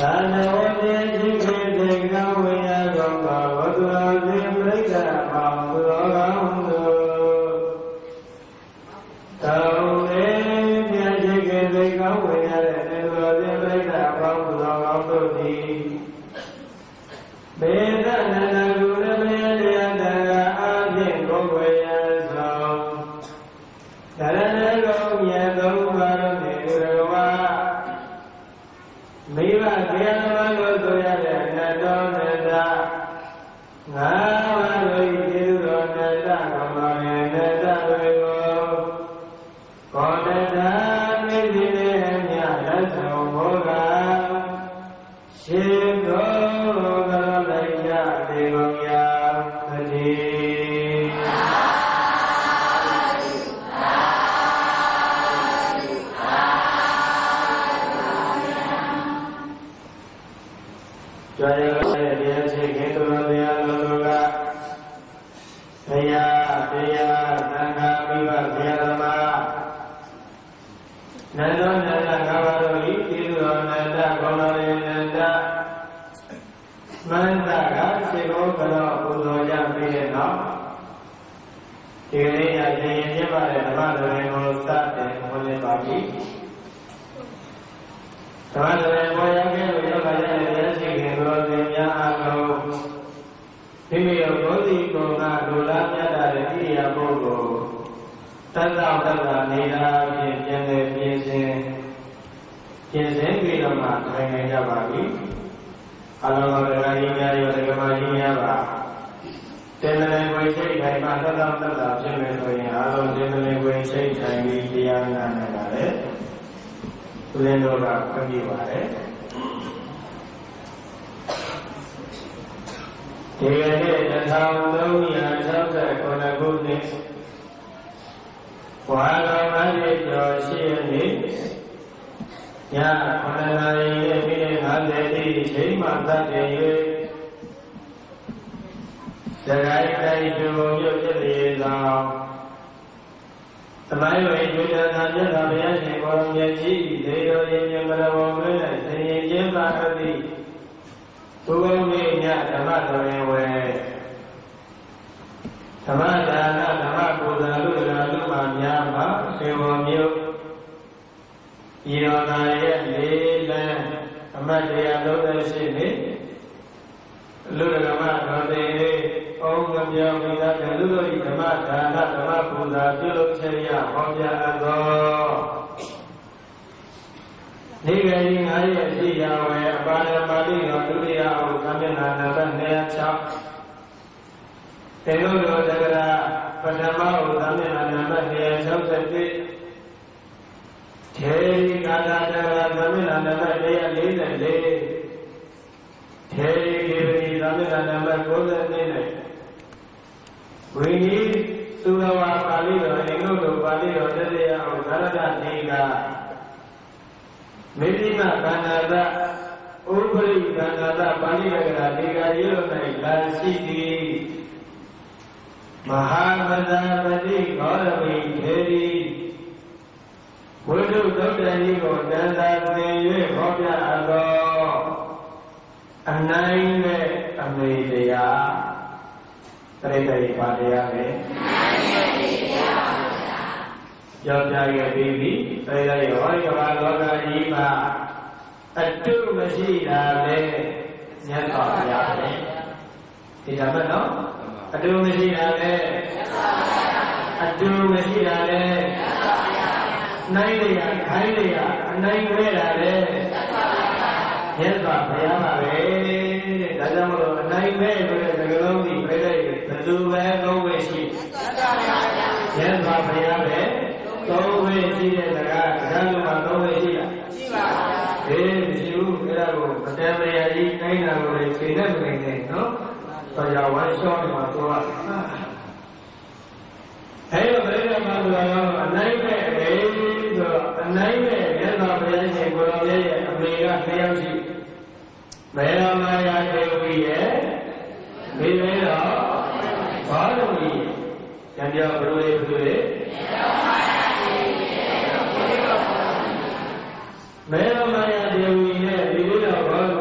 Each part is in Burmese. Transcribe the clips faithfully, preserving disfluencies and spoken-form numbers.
Maya Maya Devi, Devi,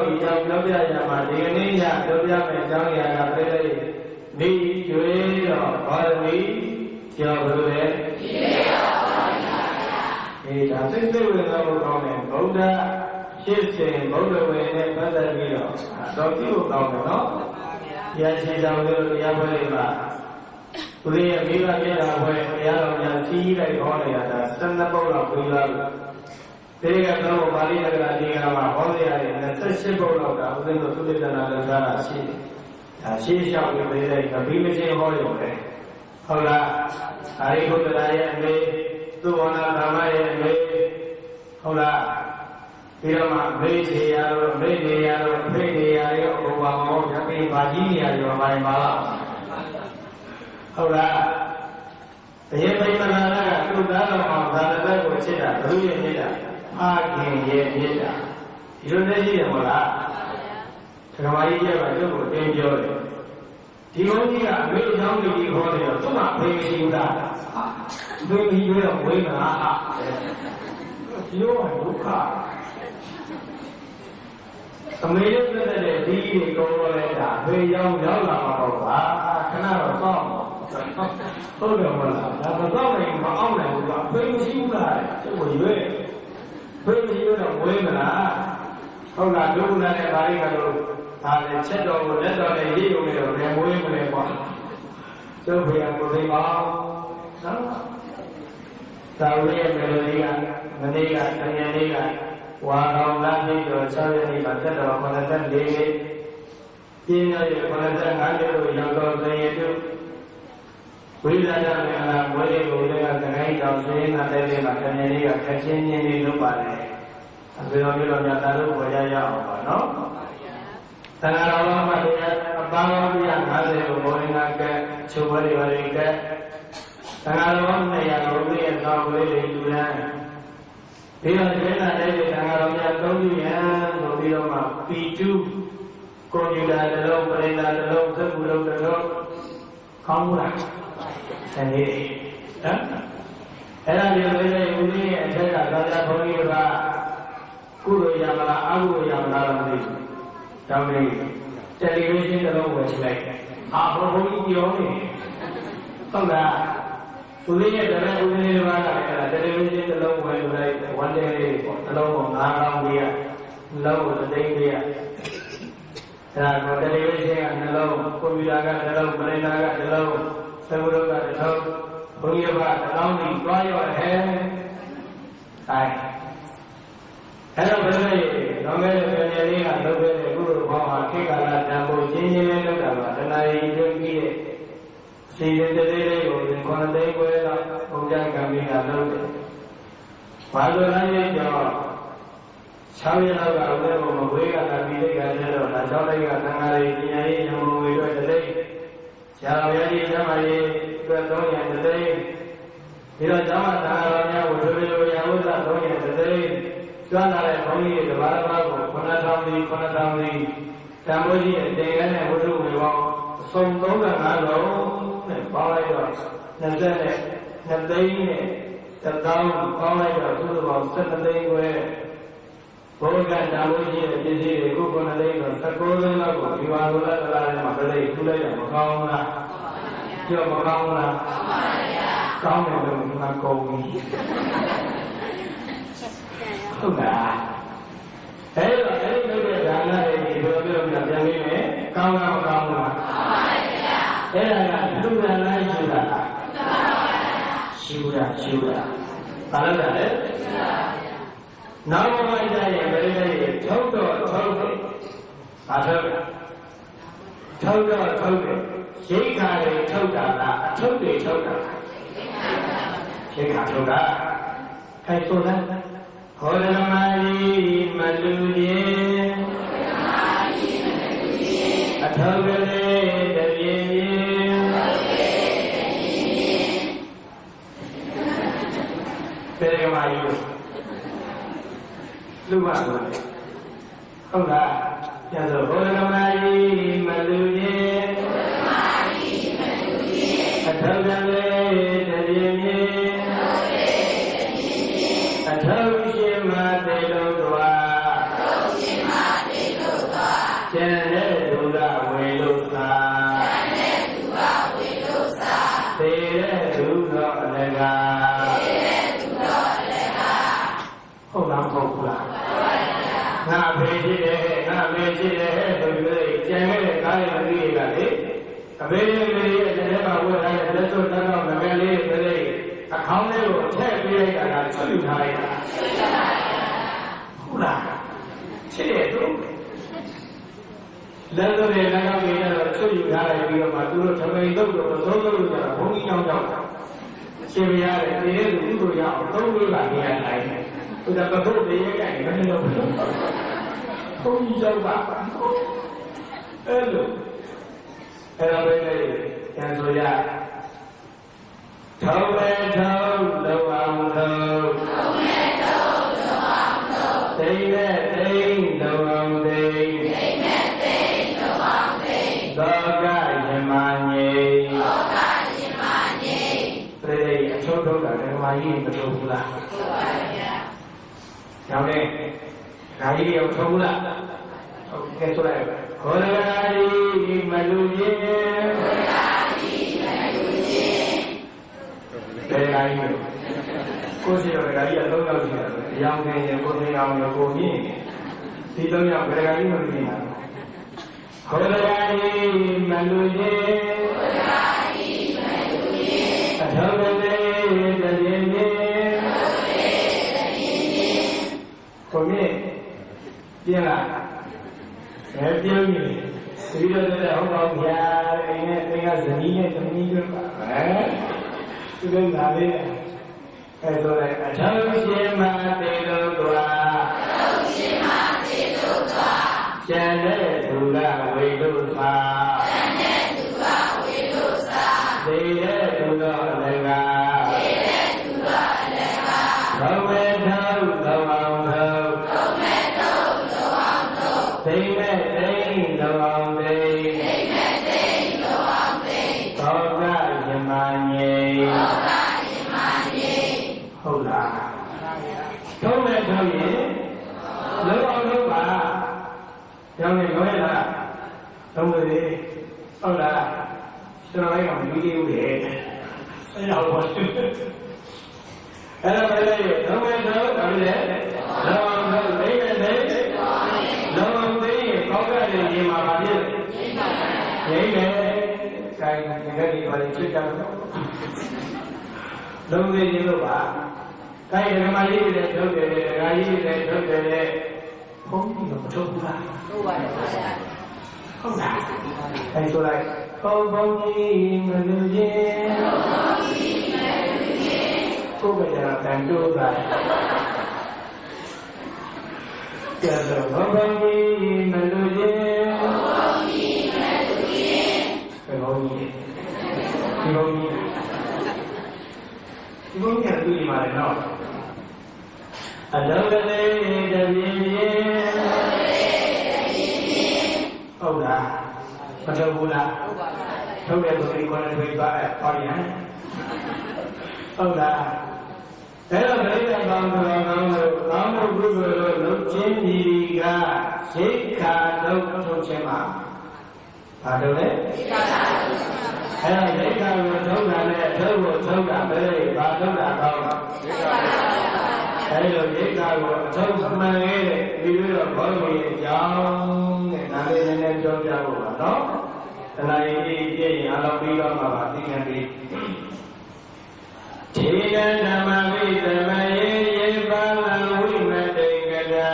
ပြောပြရမှာဒီကနေ့ညပြောပြမယ့်အကြောင်းအရာကပြည့်တဲ့မိကျွေးတော်ဘာသမီကျော်လို့လေဒီတော်ပါဗျာဒီဒါစိတ်သိဝင်တော်ကိုကောင်းတယ်ဗုဒ္ဓရှင်းစဉ်ဗုဒ္ဓဝေနဲ့ပတ်သက်ပြီးတော့တော်ကြည့်ဖို့ကောင်းတယ်နော်တရားရှိတော်လို့တရားပွဲတွေမှာဘုရားရဲ့မိဘပြတာပွဲတရားတော်များစီးလိုက်ခေါ်နေရတာစံနှစ်ပုဒ်လောက်ပြီးသွားပြီဒီကတော့ပါဠိတော်အဒီကမှာဟောရတဲ့နှစ်ဆယ့်ရှစ်ပုဒ်လောက်ကဥစဉ်တို့သုတ္တနာလောက်ထားတာရှိတယ်ဒါရှင်းရှောက်ပြီးပေးတဲ့ကပိမချင်းဟောရုံပဲဟုတ်လားအာရိဘုဒ္ဓရာရဲ့အမေသူဝနာဓမ္မရဲ့အမေဟုတ်လားပြီးတော့မှမေးချေရတော့မေးနေရတော့မေးနေရရောဘုရားမောရပိဘာကြီးနေရရောမိုင်းပါဟုတ်လားဘယပိမနာကသူ့သားတော်အောင်ဒါလည်းကိုချစ်တာဘုရားရဲ့ချစ်တာဖခင်ရဲ့ချစ်တာဒီလိုနဲ့ရှိတယ်မဟုတ်လားဓမ္မကြီးကျတော့သူ့ကိုတင်ပြောတယ်ဒီဘုန်းကြီးကအမေအကြောင်းကြီးဟောတယ်တော့သူ့မှာဖေးမရှိဘူးလားသူ့ကြီးပြောဝိမလားဒီလိုကဒုက္ခအမေရဲ့ပြတဲ့ဒီကိုကောလိုက်တာဖေးရောက်ရောက်လာမှာပေါ့ကွာခဏတော့စောင့်ဟုတ်တယ်မဟုတ်လားဒါမစောင့်နိုင်မအောင်နိုင်ဘူးကဖေးမရှိဘူးလားသူ့ကိုရွေးဖေးမရှိတော့ဝိမလားဟုတ်လားဒုက္ခနဲ့ဘာတွေကတော့ဒါလည်းချက်တော်ကိုလက်တော်နဲ့ရေးရုံနဲ့တော့လည်းမွေးမလဲပေါ့ကျုပ်ဖေကကိုသိပါနော်သာဝေမေလိုလေးကမနေ့ကတန်ရနေ့ကဝါတော်လမ်းပြီးတော့၆ရက်နေ့မှာတက်တော်၇၄နှစ်ပြင်းရရဲ့၇၅နှစ်ကိုရောက်တော်သင်ရတုဝိလာယမေအလားမွေးလေးကိုလည်းကသခိုင်းတော်စင်းနာတဲ့နေ့မှာတန်ရနေ့ကခက်ချင်းချင်းလေးလုပ်ပါတယ်အပေတော်မျိုးတော်များတာလို့ပေါ်ရရအောင်ပါနော်သံဃာတော်မှာတရားအပန်းတော်ပြ၅၀ကိုဘောရင်းကကဲချုပ်ဝဲတွေပါလေကဲသံဃာတော်၂ရာကိုပြည့်သောဝဲတွေလူရန်ပြီးတော့ဒီနေ့တဲ့သံဃာတော်များသုံးခုရန်ဆိုပြီးတော့မှပီတုကွန်ပျူတာတစ်လုံးပရိသတ်တစ်လုံးသက္ကုလုံးတစ်လုံးကောင်းလားအဲဒီဟမ်အဲ့ဒါမျိုးလေးလေးဦးလေးရဲ့အထက်ကသာသနာ့ဘုန်းကြီးကကုသိုလ်ရမလားအကုသိုလ်ရမလားမသိဘူးတောင်းလေးတယ်လီဗီရှင်းတစ်လုံးဝယ်လိုက်ဟာဘုန်းကြီးပြောနေဟုတ်လားသူလေးရဲ့တပည့်ဦးလေးတွေပါလာတယ်တယ်လီဗီရှင်းတစ်လုံးဝယ်လိုက်ဝန်တယ်လေးပေါ့တစ်လုံးကိုငါးကောင်းပေးရလုံးကိုသိမ့်ပေးရအဲ့ဒါကိုတယ်လီဗီရှင်းကနှလုံးကွန်ပျူတာကနှလုံးပရိသတ်ကနှလုံးသံဃာတော်ကတစ်လုံးဘုန်းကြီးကတစ်လုံးကြီးတွားရောဟဲ့အဲအဲ့တော့ဘယ်လိုလဲတော့မဲတဲ့ပြည်လေးကလုပ်ခဲ့တဲ့ကုသိုလ်ဘောင်းဟာခေတ်ကာလတန်ဖိုးချင်းချင်းလေးလုပ်တာပါတဏှာကြီးပြုပြီးတဲ့စီရင်တဲ့လေးလေးကိုခေါင်းသိမ်းပွဲတော့ဘုရားကံပြီးတာလုပ်တယ်။ဘာလို့လဲဆိုတော့၆ရက်လောက်ကဥပ္ပေဘုံမဝေးကတာပြီးတဲ့ကတည်းကတော့ဒါ၆လိုက်ကသံဃာတွေပညာရေးရံပုံငွေတွေတသိဆရာတော်ကြီးကျမ်းမာရေးအတွက်သုံးရတသိပြီးတော့ကျောင်းသံဃာတော်များကိုဒုတိယရာဝတ္တသုံးရတသိကျွမ်းလာတဲ့ဘုန်းကြီးတွေတပါးတစ်ပါးကိုခုနှစ်ထောင်စီခုနှစ်ထောင်စီတန်ဖိုးကြီးအတင်ကန်းနဲ့ဝတ္ထုဝေပေါင်းအစုံ၃၅လုံးနဲ့ပေါင်းလိုက်တော့၂၂သိန်းနဲ့တစ်သောင်းပေါင်းလိုက်တော့သူတို့ပေါင်း၁၇သိန်းခွဲဘုရားကတန်ဖိုးကြီးရဲ့ပစ္စည်းတွေခုခုနှစ်သိန်းတော့၁၉သိန်းလောက်ကိုဒီဝါဒလာတလာထဲမှာပြည့်ထူလိုက်ရမကောင်းလားကြောက်မကောင်းလားကောင်းတယ်လို့ဒီမှာကုန်ပြီဟုတ်လားအဲ့တော့အဲ့ဒီလုပ်တဲ့ဒါနတွေဒီလိုပြောပြပြန်ပြီးမယ်ကောင်းလားမကောင်းလားကောင်းပါဗျာအဲ့ဒါကလူရန်လိုက်ရှိတာရှိတာရှိတာဘာလို့လဲနောက်မှကြရင်ဘယ်လိုလဲထုတ်တော့ထုတ်တယ်ဘာထုတ်ထုတ်တော့ထုတ်တယ်ရိတ်ခါတွေထုတ်တာလားအထုတ်တွေထုတ်တာရိတ်ခါထုတ်တာခိုင်ဆိုတာဟောရမကြီးမလူကြီးအထောက်ကလေးတပြင်းပြင်းပေကမာကြီးလူပါလို့ဟုတ်လားကျန်ဆိုဟောရမကြီးမလူကြီးအထောက်ကလေးတပြင်းပြင်းအထောက်ရှင်မတေလို့သွားအထောက်ရှင်မတေလို့သွားဟုတ်လားမဟုတ်ဘူးလားငါဖေးရှိတယ်ငါမေရှိတယ်ဆိုပြီးကြံခဲ့တဲ့ကားရဲ့အသေးတွေကလေအဖေးလေးလေးရဲ့တဲ့မှာဝတ်ထားတဲ့လက်စွပ်တန်းတော့ငကလေးတွေလေးအခေါင်းလေးကိုထည့်ပေးလိုက်တာကချွတ်ယူထားလိုက်တာဟုတ်လားချစ်တယ်သူလက်စွပ်တွေလည်းကောင်းနေတော့ချွတ်ယူထားလိုက်ပြီးတော့မှသူတို့သမိန်တုပ်တော့မစိုးလို့ကြတာဘုန်းကြီးကြောင့်ကြောင့်ရှင်ပြရတယ်ဒီလိုသူ့ကိုရအောင်သုံးလို့လာနေရတယ်သူကပဖို့တွေရဲ့ကဲမလို့ဘုန်းကြီးကြောင့်ပါအဲ့လိုအဲ့တော့ပဲကျန်ဆိုရထုံးမဲ့ထုံးလုံအောင်ထုံးထုံးမဲ့ထုံးလုံအောင်ထုံးသိမဲ့သိလုံအောင်သိသိမဲ့သိလုံအောင်သိသောကယမညေသောကယမညေပြိအထုံးထုံးတာဓမ္မကြီးမထုံးဘူးလားထုံးပါဗျာကျောင်းနဲ့ဒါကြီးရောထုံးဘူးလားဟုတ်ကဲ့ဆိုလိုက်ခေါ်ရတာဒီမလူကြီးခေါ်ရတာဒီမလူကြီးဘယ်လာကြီးကိုစီရောဘယ်လာကြီးအလုံးရောက်ရှိတာအယောင်ငယ်ရင်ကိုသိအောင်ရောကိုမြင့်ဒီလုံးရောက်ဘယ်လာကြီးမမြင်တာခေါ်ရတာဒီမလူကြီးခေါ်ရတာဒီမလူကြီးအထောက်အသေးတည်းရင်ကိုမြင့်ပြင်လာဘယ်ပြောင်းနေဒီလိုတဲ့ဟုတ်ပါဗျာအိမ်နဲ့အိမ်ကဇနီးနဲ့သမီးတို့ပါဟဲ့သူကလာလေအဲဆိုလိုက်အထောက်ရှင်မတေလို့တွာအထောက်ရှင်မတေလို့တွာကျန်တဲ့သူကဝေလို့သာကျန်တဲ့သူကဝေလို့သာသေတဲ့သူတော့လည်းကသေတဲ့သူတော့လည်းကဘဝထောက်လောအောင်ထောက်ဘဝထောက်လောအောင်ထောက်သိမဲ့သိလောအောင်သိသိမဲ့သိလောအောင်သိသောကယမညေသောကယမညေဟုတ်လားထုံးမဲ့ထုံးရင်လောအောင်လုပ်ပါကျောင်းနေလွယ်လားသုံးလို့လေဟုတ်လားကျွန်တော်လည်းမပြီးသေးဘူးလေဆက်ရောက်ပါအဲ့ဒါပဲလေသုံးမဲ့ထုံးဒါလည်းလောအောင်လုပ်သိမဲ့သိလောအောင်သိသောကရဲ့ညီမှာပါပြည့်ညီမယ်ကိုင်ငယ်ဒီပါချစ်ကြတော့လုံးသေးရင်လို့ပါကိုင်ဓမ္မကြီးတွေထုတ်တယ်ဒကာကြီးတွေထုတ်တယ်ဘုန်းကြီးတော့မထုတ်ဘူးလားထုတ်ပါတယ်ပါဗျာဟုတ်လားအဲဆိုလိုက်ဘုံဘုံကြီးမလူချင်းဘုံဘုံကြီးမလူချင်းကိုယ်ကကြတန်တိုးတာကျတော့ဘုံဘုံကြီးမလူချင်းဘုံဘုံကြီးမလူချင်းဘုံကြီးဒီဘုံကြီးဒီဘုံကြီးကသူ့ဒီမှာလည်းနော်အလုံးကလေးတပြင်းပြင်းဟုတ်လားမထုတ်ဘူးလားထုတ်တယ်ဆိုရင်ကိုယ်နဲ့တွေ့ပါအဲပါရင်ဟုတ်လားအဲ့တော့ပြိဿကောင်းတော်ကောင်းလို့ကောင်းမှုကုသိုလ်လို့လုပ်ခြင်းဒီကရိက္ခာတော့ထုတ်ခြင်းမှာဘာလို့လဲရိက္ခာအဲ့တော့ရိက္ခာကိုထုတ်တာနဲ့ထုတ်ဖို့ထုတ်တာပဲဘာထုတ်တာကောင်းလဲရိက္ခာအဲ့လိုရိက္ခာကိုအထုံးမှန်ခဲ့တဲ့ပြီးပြီးတော့ဘောဓိရဲ့အကြောင်းတဲ့ဒါလေးနည်းနည်းပြောပြဖို့ပါနော်တဏှာရည်ကြီးပြည့်ရင်အလောက်ပြီးတော့မှပါသိခံပြီးခြေကဓမ္မဝိသမယေယေပါလံဝိမတေကတာ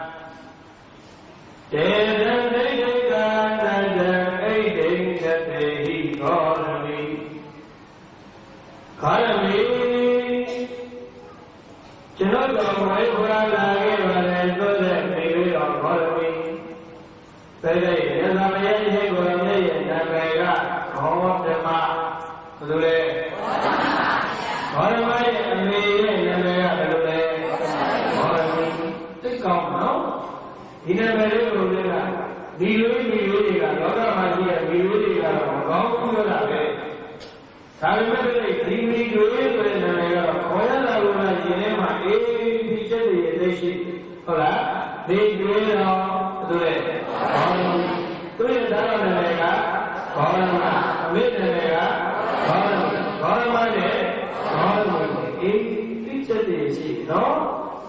တေတံဒိဋ္ဌိကာတတံဣဒိဋ္ဌတေဟိဂောရမိဂောရမိကျွန်တော်တို့ဝိဘုရားလာခဲ့ပါတယ်ဆိုတဲ့ပြေပြီးတော့ဂောရမိသိတဲ့ရသမယေဟိဂောရမိရဲ့နာမည်ကဂောဓမ္မဘယ်လိုလဲဂောရမရဲ့အမေရဲ့နာမည်ကဘယ်လိုလဲဂောရမိသိကောင်းနော်ဒီနာမည်လေးကိုလည်းဒီလိုဒီလိုတွေကလောကမှာရှိတဲ့ဒီလိုတွေကတော့ကောင်းပြီးတော့ပဲဒါပေမဲ့ဒီမီတွေဆိုတဲ့နာမည်ကတော့ခေါ်ရတာလို့လည်းရှင်ထဲမှာအေးဒီချက်တွေအသေးရှိဟုတ်လားဒီတွေတော့သူလေသူရဲ့ဒါရနာမည်ကဘောရမအမေနာမည်ကဘောရမဘောရမနဲ့ဘောရမအေးဒီချက်တွေရှိနော်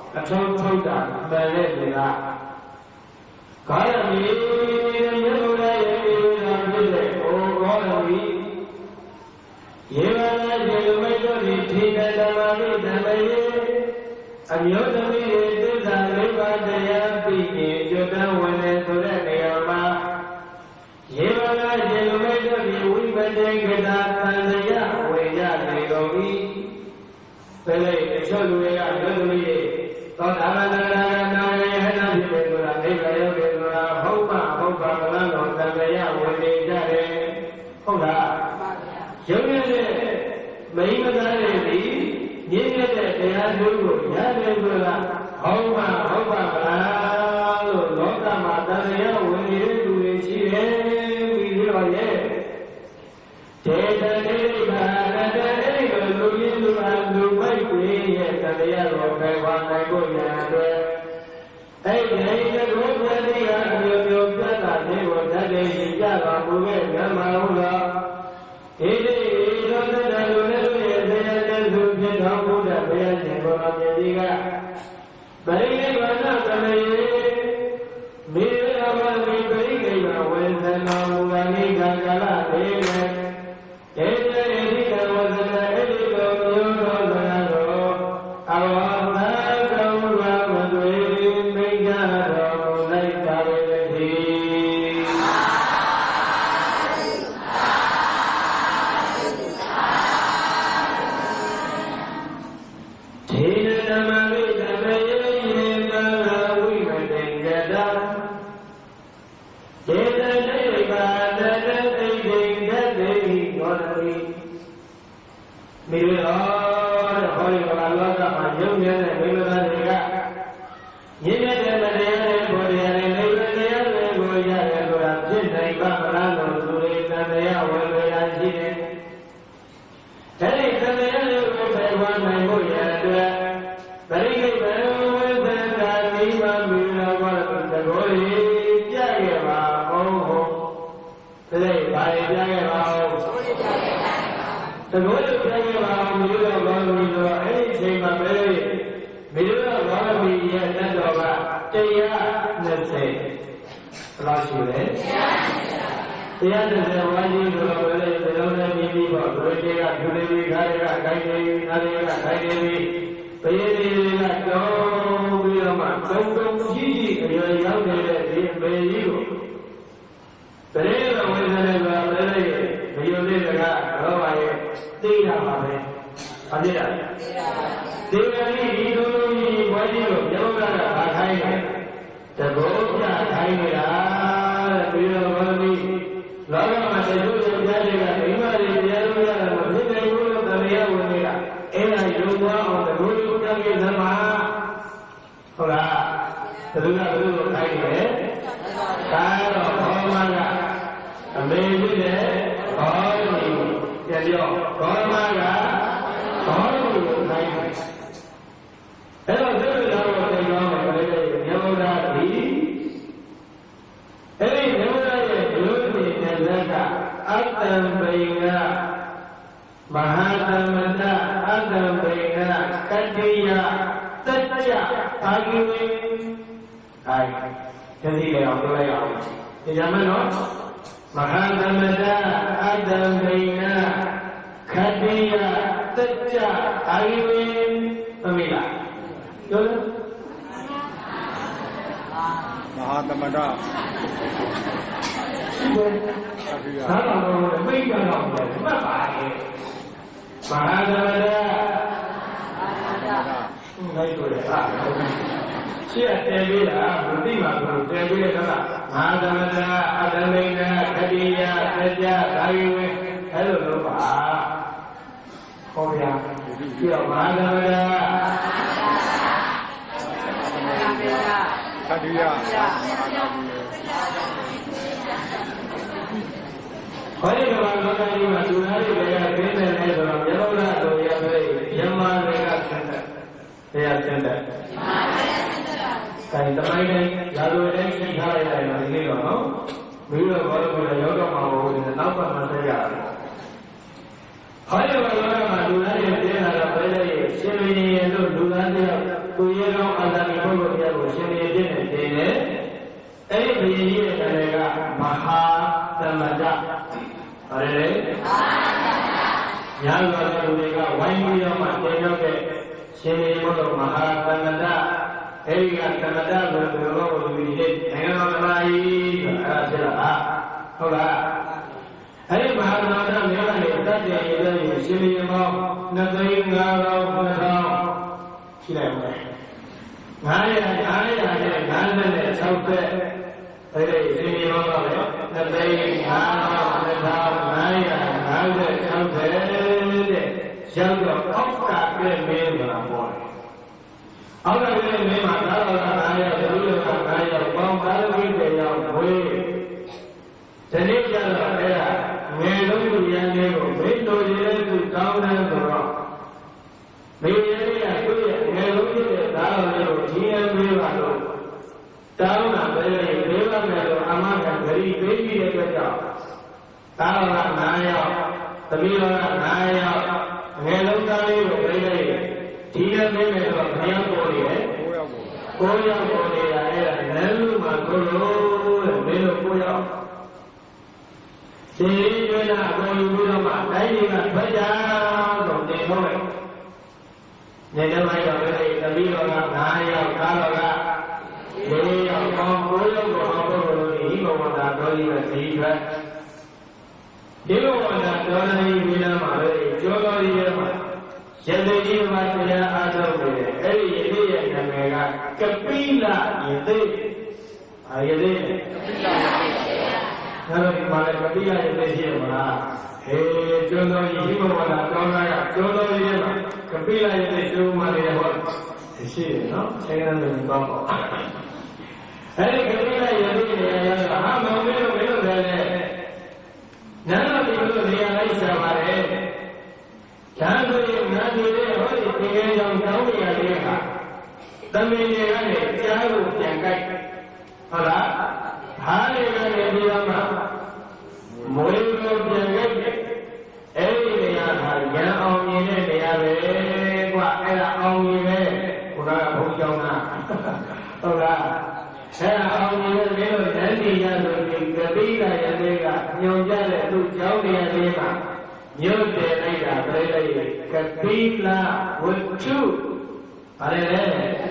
a total that Malay. Kayami, Yamuna, oh, Royally. Yevana, Yamuna, Tika, Damavi, and Yotami is a river, the Yapi, Yoda, when they so that they are ma. Yevana, Yamuna, we may take that and the Yahweh, Yahweh, Pele, Cholue, Yahweh, God, Amana, Hena, Hena, Hopa, Hopa, Lando, Tamaya, when they die, Hola. Young Maimadi. Nhìn cái thế gian đối của nhà nên vừa là hậu mà hậu mà là rồi nó ta mà ta nhớ với những người chỉ để vì thế rồi nhé thế ta thế mà ta thế rồi lúc như lúc ăn lúc mấy quý nhé ta nhớ rồi cái quan này của nhà tôi ấy thế cái lúc ta đi ăn nhiều nhiều cái là thế rồi ta đi chỉ ra là một cái nhà mà không được thế thì nó nó là lúc nó Now, Buddha, Bears, and Bonamiga. But in the Banana, Mira, Mira, when the Namulaniga Gala, David was an editor of Yonado. Our Naga Madrid, Megado, like Paradise. The Lord is saying about Middle of God, anything of very Middle of God, we yet not over. Taya, let's say. Last year, eh? The other day, one year ago, the Lord had me people, Rojega, Judevi, Gaia, Gaia, Nadia, Gaia, Payadi, no, we are not. Don't go see, you are young, they may you. The name of the Video later, oh, I think about it. I did that. They were really doing what you do. Yoga, I kind of. The boat, I kind of. We don't want to be. Lava, I do the judging. I think I did the other way. I was in the room of the real way. And I do on the road to get the ma. Hola. The little kind of it. Kind of, oh my God. Amazing, eh? All you can do. All my God. All you can do. Hello, this is our technology. Never that be. Any never that beauty and that Adam Baina Mahatamada Adam Baina Katiya Tatya arguing. I can see the outline. Did you know? Mahatamada Adam Baina Katiya Tatya arguing. Amila. Mahatamada. Mahatamada. Siapa dia? Berarti makhluk. Dia kata, Mahatamada, Adamina, Kadiya, Saja, Kayu. Hello, lupa. Oh ya, dia Mahatamada. Kadiya. Hari kalau kita ini masuk hari kita kena ni dalam jalan atau yang baik, yang mana mereka cendera, dia cendera. Kalau temai ni, lalu ini kita ada yang ini loh, bila kalau kita yoga mau ini nampak masalah. Hari kalau kita masuk hari kita ada pada ini, sini itu dua dia. သူရေကောင်းအတ္တဒီပုဂ္ဂိုလ်တရားကိုရှင်နေဖြစ်နေတယ်အဲ့ဒီဘုရင်ကြီးရဲ့နာမည်ကမဟာသမတဟုတ်တယ်ညာစွာသူတွေကဝိုင်းပြီးတော့မှတင်ရောက်တဲ့ရှင်နေဘုရားမဟာသမတအဲ့ဒီကသမတလို့သူတော်ကိုလူကြီးနိုင်ငံတော်သမားကြီးဆိုတာအဲ့ဒါဖြစ်လာဟုတ်လားအဲ့ဒီမဟာသမတမျိုးကနေတတ်တယ်ရတဲ့ရှင်နေမောင်းနှစ်သိန်းငါးသောင်းနှစ်ထောင်ရှိလိုက်ပါငါးရာငါးရာနဲ့ငါးဆယ်နဲ့၆ဆယ်အဲ့ဒီရှင်နေမောင်းကလည်းနှစ်သိန်းငါးသောင်းနှစ်ထောင်ငါးရာငါးဆယ်၆ဆယ်တဲ့ရောက်တော့အောက်ကပြည့်မင်းဆိုတာပေါ့လေအောက်ကပြည့်မင်းမှာသာတော်ကငါးရာလူလူကငါးရာပေါင်းကာလဝိတ္တရောက်ဝေးဒီနေ့ကျတော့အဲ့ဒါငယ်လုံးလူရန်လေးကိုမင်းတို့ရဲ့သူတောင်းတယ်ဆိုတော့မေရလေးကသူ့ရဲ့ငယ်လုံးဖြစ်တဲ့သာတော်လေးကိုကြီးအပေးပါလို့တောင်းတာပဲလေပေးပါမယ်လို့အမကဂရီပေးပြီးတဲ့အတွက်ကြောင့်သာတော်ကငါးယောက်သမီးတော်ကငါးယောက်ငယ်လုံးသားလေးကိုပေးလိုက်ဒီရပေးမယ်ဆိုတော့ဘုရားပေါ်နေတယ်ကိုးယောက်ပေါ်နေတာအဲ့ဒါနန်းလူမှာကိုလို့တဲ့မင်းတို့ကိုးယောက်ရှင်ရင်းကျွေးတာအကုန်ယူပြီးတော့မှတိုင်းကြီးကထွက်ကြတော့တင်ထုတ်လိုက်ညနေပိုင်းတော့လေသမီးတော်ကငါးယောက်သားတော်ကလေးယောက်ပေါင်းကိုးယောက်ကိုအောင်ဖို့လို့ဒီဘဝတာတော်ကြီးကစီးထွက်ဒီဘဝတာတော်ကြီးဝိနာမှာလေကျော်တော်ကြီးရဲ့မှာရသေကြီးမှာတရားအားထုတ်နေတယ်အဲ့ဒီရသေရဲ့နာမည်ကကပိလရသေအာရသေကပိလရသေအဲ့တော့ဒီမှာလည်းကပိလရသေရှိရမလားဟေးကျော်တော်ကြီးဒီဘဝတာတော်ကကျော်တော်ကြီးရဲ့မှာကပိလရသေကျိုးမှလည်းဟောရှိတယ်နော်ဆယ်ရံလို့ပေါ့ပေါ့အဲ့ဒီကပိလရသေနေရတာဟာမောင်မင်းတို့မင်းတို့လည်းနန်းတော်ဒီလိုနေရာလိုက်စားပါတယ်ဓာတ်တို့ရဲ့နာတီရဲ့ဟောဒီသင်္ကေကြောင့်တောင်းနေရတဲ့အခါသမင်တွေကနေကြားကိုပြန်ကြိုက်ဟုတ်လားဟားတွေကနေပြီးတော့မှမွေးကိုပြန်ကြိုက်အဲ့ဒီနေရာဟာရန်အောင်မြင်တဲ့နေရာပဲကွာအဲ့ဒါအောင်မြင်ပဲခုနကဘုန်းကြောင်းကဟုတ်လားအဲ့ဒါအောင်မြင်တဲ့နေလို့တန်တီရဆိုပြီးကတိကရတဲ့ကညွန်ကြတဲ့သူ့ကြောင်းနေရာလေးမှာညွတ်တယ်လိုက်တာပြိလိုက်ကပိလဝတ္ထုဘာလဲလဲ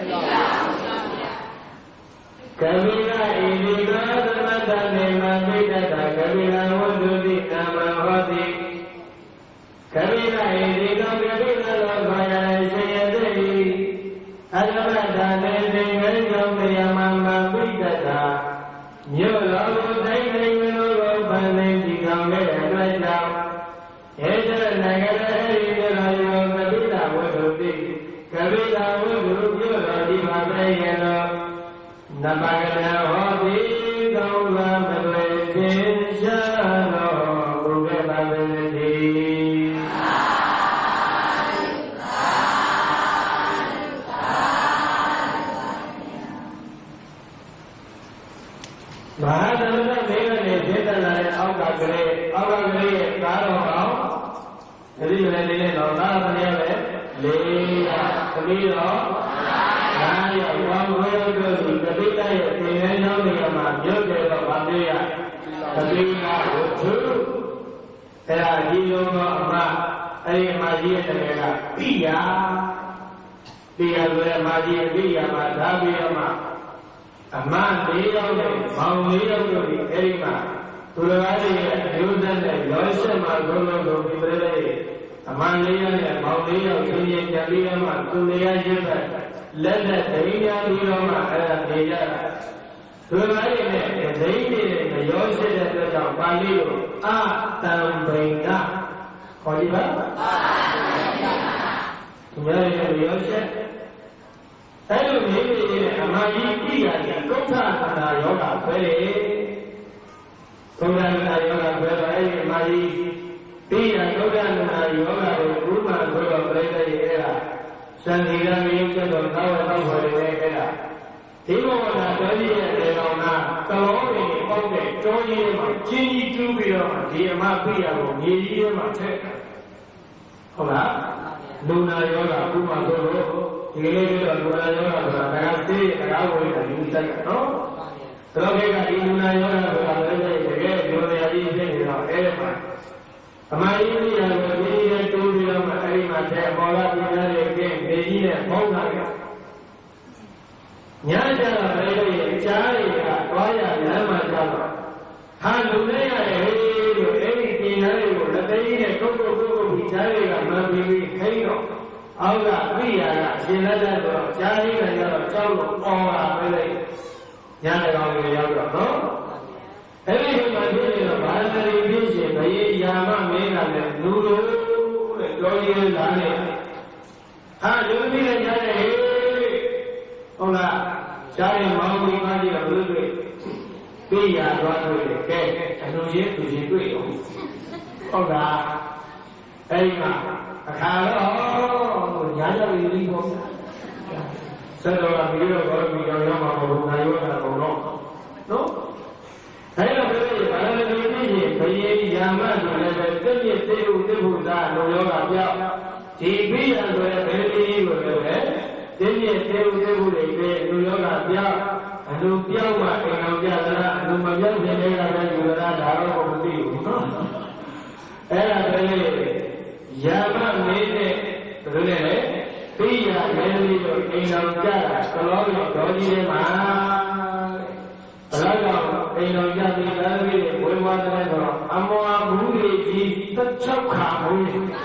ကပိလဣတိကာသမတ္တနေမပိတ္တကပိလဝတ္ထုတိနာမဟောတိကပိလဣတိကောကပိလလောဘာယရှင်ယတိအရမတ္တနေသိငယ်ကြောင့်တရားမမပိတ္တညွတ်လောကိုတိုင်းတိုင်းဝိနောကိုဗန္နေဒီကောင်ရဲ့အတွက်ကြောင့်ဧတနိုင်ငံရေရယောကပိတဝတ္ထုတိကပိတဝတ္ထုပြုတော်ဒီမှာပြည့်ရသောနမကရဟောတိကောင်းစွာမလွယ်သင်ရှားတော်ဘုရားပါပေတိမဟာသမဏမေဃနဲ့ဖြစ်တဲ့အောက်ကကလေးအောက်ကကလေးရဲ့ကားတော်အောင်ဒီလိုလည်းလေးတော့သာသမဏေပဲလေးရသမီးတော်နားရဝါဝဲတို့ဒီကပိတရဲ့သင်္ကန်းကြောင်းတွေမှာမြုပ်တယ်တော့ဗာပြေးရကပိတဝတ္ထုအဲ့ဒါဒီလိုတော့အမအဲ့ဒီမာကြီးရဲ့တကယ်ကပိယပိယဆိုတဲ့မာကြီးရဲ့ပိယမှာဓာပိယမှာအမလေးယောက်နဲ့ဘောင်လေးယောက်တို့ဒီအဲ့ဒီမှာသူတော်ကားတွေရဲ့အကျိုးသက်နဲ့ရောရှက်မှာလုံးလုံးတို့ဒီပြည့်တဲ့အမှန်လေးရတဲ့ဘောင်လေးရောက်ချင်းချင်းကြပြီးတော့မှသူနေရာချင်းပဲလက်နဲ့ဒိဋ္ဌိများပြီးတော့မှအဲ့ဒါနေရတာသူတော်ကားတွေနဲ့ဒိဋ္ဌိတွေနဲ့ရောရှက်တဲ့အတွက်ကြောင့်ပါဠိလိုအတံဗိဒခေါ်ကြည့်ပါသူများရဲ့ရောရှက်အဲ့လိုနေနေတဲ့အမှန်ကြီးကြည့်ရတယ်ဒုက္ခခန္ဓာယောဂဆွဲတယ်ဒုက္ခခန္ဓာယောဂဆွဲတော့အဲ့ဒီအမှန်ကြီးဒီရဒုက္ခခန္ဓာယောဂကိုဥပ္ပါဆိုတော့ပြိတ္တိရဲ့အဲ့ဒါစံဒီရမင်းကျတော့သာဝတ္တဝရရဲ့အဲ့ဒါဒီဘဝကတော်ကြီးရဲ့လေကောင်ကသလုံးတွေပေါက်တဲ့တောကြီးမှာကျင်းကြီးတူးပြီးတော့ဒီအမပိယကိုမြေကြီးထဲမှာထည့်ဟုတ်လားလူနာယောဂဥပ္ပါဆိုတော့ဒီကနေ့ကတော့လူနာယောဂဆိုတာတရားသိတရားဝိဒ္ဓယူဆိုင်နော်တော်ကကဒီလူနာယောဂဆိုတာလည်းတကယ်လူနာကြီးဖြစ်နေတော့အဲ့ဒါအမှန်ကြီးကြီးရတယ်ဒီရဲ့တိုးပြီးတော့မှအဲ့ဒီမှာတဲ့ပေါ်လာပြင်းတဲ့ကဲဒေကြီးနဲ့ပေါင်းတာကညာကြတာပဲလေကြားရတာတွားရလမ်းမှာကြောက်တော့ဟာလူနေရတယ်ဟေးလို့အဲ့ဒီပြင်းတဲ့ကိုလက်သေးနဲ့ကုတ်ကုတ်ကုတ်ကုတ်ပြီးကြားရတာမှန်ပြီးခိန်းတော့အောက်ကပြိယာကအရှင်လက်သက်တော့ကြားရတာကြတော့ကြောက်လို့အော်လာပဲလေညာတကောင်ကြီးရောက်တော့နော်အဲ့ဒီမှာပြည့်နေတော့ဘာသာရေးပြည့်ရှင်ဘယေယာမမင်းကလည်းလူလိုတဲ့တော်ကြီးလာနေဟာလူကြီးနဲ့ကြားတယ်ဟေးဟုတ်လားကြားရင်မောင်ကြီးမကြီးကဘယ်လိုတွေ့ပြရသွားတွေ့တယ်ကဲအလူချင်းသူချင်းတွေ့တော့ဟုတ်လားအဲ့ဒီမှာအခါတော့ညာကြပြီလိပေါ့ဆက်တော့ပြီးတော့ဘောမီတော်ရောက်မှာဘုရားရောတာဘုံတော့နော်အဲ့တော့ဘယ်လိုဘာလဲဒီနေ့ဘယင်းယာမဆိုလည်းပဲတက်မြင့်သေးဦးသေဖို့သာလုံရောတာပြောက်ဒီပြရဆိုတဲ့ဘယ်လိုကြီးကိုလည်းပဲတက်မြင့်သေးဦးသေဖို့တွေပဲလုံရောတာပြောက်အလူပြောက်မှအိမ်အောင်ကြတာအလူမပြောက်တဲ့နေတာပဲယူတာဒါတော့မသိဘူးနော်အဲ့ဒါပဲယာမမင်းနဲ့ဘယ်လိုလဲပြရမဲလေးတို့အိမ်အောင်ကြတာကလောရောတော်ကြီးထဲမှာဘယ်တော့အိမ်တော်ကြပြီးသားလေးတွေဝေဝါတဲ့တော့အမောဘူးကြီးကြီးတစ်ချက်ခါဘူး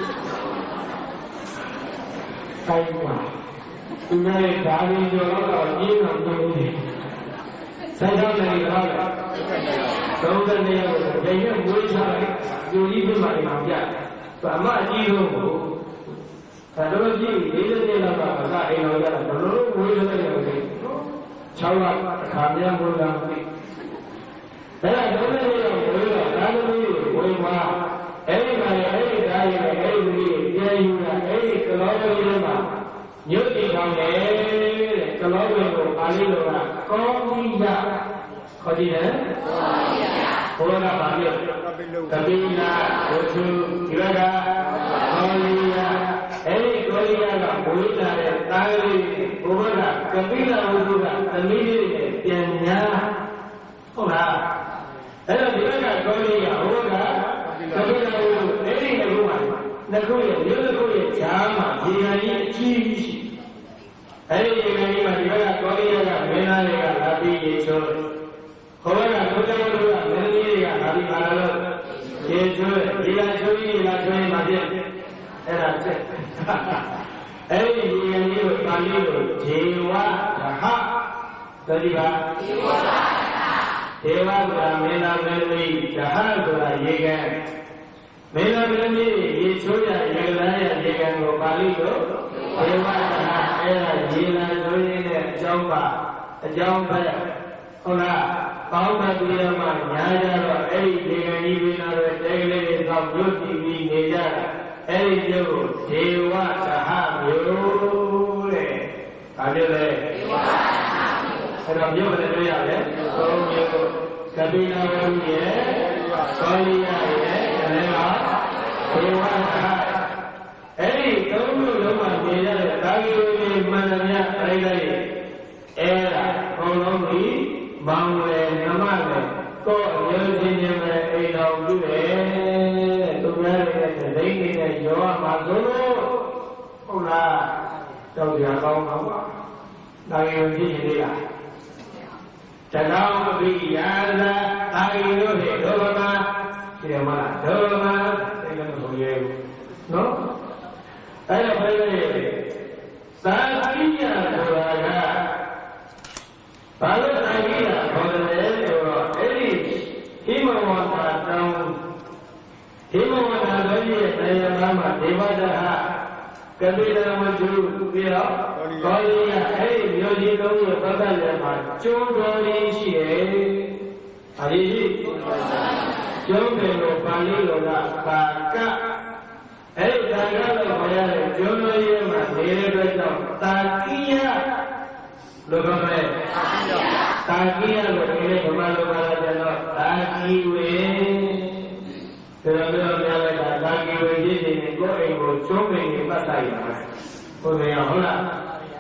တိုင်းပါသူရဲ့ဓာရီကျော်တော့အင်းတော်ကြီးနေဆိုင်တော်နေတော့သုံးတဲ့နေရာကိုဒိရဲ့မွေးချလိုက်ကျူကြီးပြမှနေမှာပြသူအမအကြီးဆုံးကိုဒါတော့ကြီးလေးလေးလေးလောက်ကကအိမ်တော်ကြတာဘလို့မွေးတဲ့နေရာကို၆လအခါမြတ်ဘုရားသိအဲ့ဒါဒုက္ခတွေတော့ဝေးတော့ဒါသမီးတွေဝေးမှာအဲ့ဒီမှာအဲ့ဒီဓာတ်ရည်အဲ့ဒီပြန်ယူတာအဲ့ဒီကလောဝေးတွေမှာညွတ်တိကောင်းတယ်တဲ့ကလောဝေးကိုပါဠိလိုကကောပိယခေါ်ကြည့်တယ်ဘုရားကပါပြကပိနာဝုထုဒီဘက်ကကောလိယအဲ့ဒီကောလိယကဝေးလာတဲ့တာလေးဘုရားကပိနာဝုထုကသမီးလေးတွေပြန်ညာဟုတ်လားအဲ့တော့ဒီဘက်ကကောလိယဟိုကကပိနာဝုထုအဲ့ဒီကဘုရားနှစ်ခုရဲ့မြို့တစ်ခုရဲ့ဈာမှာဒီကနေ့အကြီးကြီးရှိအဲ့ဒီဒီကနေ့မှာဒီဘက်ကကောလိယကမင်းသားတွေကလာပြီးရေချိုးဟိုဘက်ကဘုရားတို့ကမင်းကြီးတွေကလာပြီးပါလာလို့ရေချိုးဒီလာချိုးကြီးလာချိုးရင်မပြည့်အဲ့ဒါချက်အဲ့ဒီဒီကနေ့ကိုပါဠိလိုဒေဝဓဟတတိပါဒေဝဓဒေဝဆိုတာမင်းသားမင်းကြီးဓဟဆိုတာရေကန်မင်းသားမင်းကြီးရေချိုးရရေလာရရေကန်ကိုပါဠိလိုဒေဝဓအဲ့ဒါရေလာချိုးရင်းနဲ့အကြောင်းပါအကြောင်းပဲဟုတ်လားကောင်းတဲ့ပြည်မှာညာကြတော့အဲ့ဒီရေကန်ကြီးပြီးတော့တဲကလေးတွေသောက်မြို့တည်ပြီးနေကြတာအဲ့ဒီမျိုးကိုဒေဝဓဟမျိုးတဲ့ဒါပြောလေဒေဝဓဟအဲ့တော့မြို့လည်းတွေ့ရတယ်သုံးမျိုးကိုကပိနာဝုရဲ့ကောလိယရဲ့လည်းကဒေဝဓဟအဲ့ဒီသုံးမျိုးလုံးမှာနေရတဲ့ဒါကြီးတွေမှန်သမျှအဲ့ဒါအဲ့ဒါဘုံလုံးကြီးမောင်လေနမလေကိုယ်ရုပ်ချင်းချင်းပဲအိမ်တော်ပြုတယ်သူများတွေနဲ့ဒိဋ္ဌိနဲ့ရောမှာဆိုလို့ဟုတ်လားကြောက်ကြကောင်းတော့ပါဒါရင်ကြည့်နေလားတကောင်းအဘိယာသအာယုတို့တွေဒုဗမရှိတယ်မလားဒုဗမသိတယ်မဆိုရဲဘူးနော်အဲ့တော့ဘယ်လိုလဲသာကိယဆိုတာကဘာလို့သာကိယခေါ်တယ်ဆိုတော့အဲ့ဒီဟိမဝန္တာတောင်းဟိမဝန္တာတို့ရဲ့တရားမှာဒေဝဒဟကပိလဝတ္ထုပြီးတော့ကောလိယအဲ့ဒီမျိုးကြီးသုံးရဲ့ပတ်သက်ရမှာကျုံးတော်ရင်းရှိတယ်။အဲဒီကျုံးတယ်လို့ပါဠိလိုကပါကအဲ့ဒီဒါကလို့ခေါ်ရတဲ့ကျုံးတော်ရင်းမှာနေတဲ့အတွက်ကြောင့်တာကိယလို့ပြောမယ်။တာကိယလို့ဒီနေ့ဗမာလိုပြောကြတော့တာကိဝေဒါပြောပြလိုက်တာတာကိဝေရည်ရှင်ကိုယ်အိမ်ကိုကျုံးပင်ကိုပတ်ဆိုင်ရမှာ။ဟုတ်တယ်ဟုတ်လား။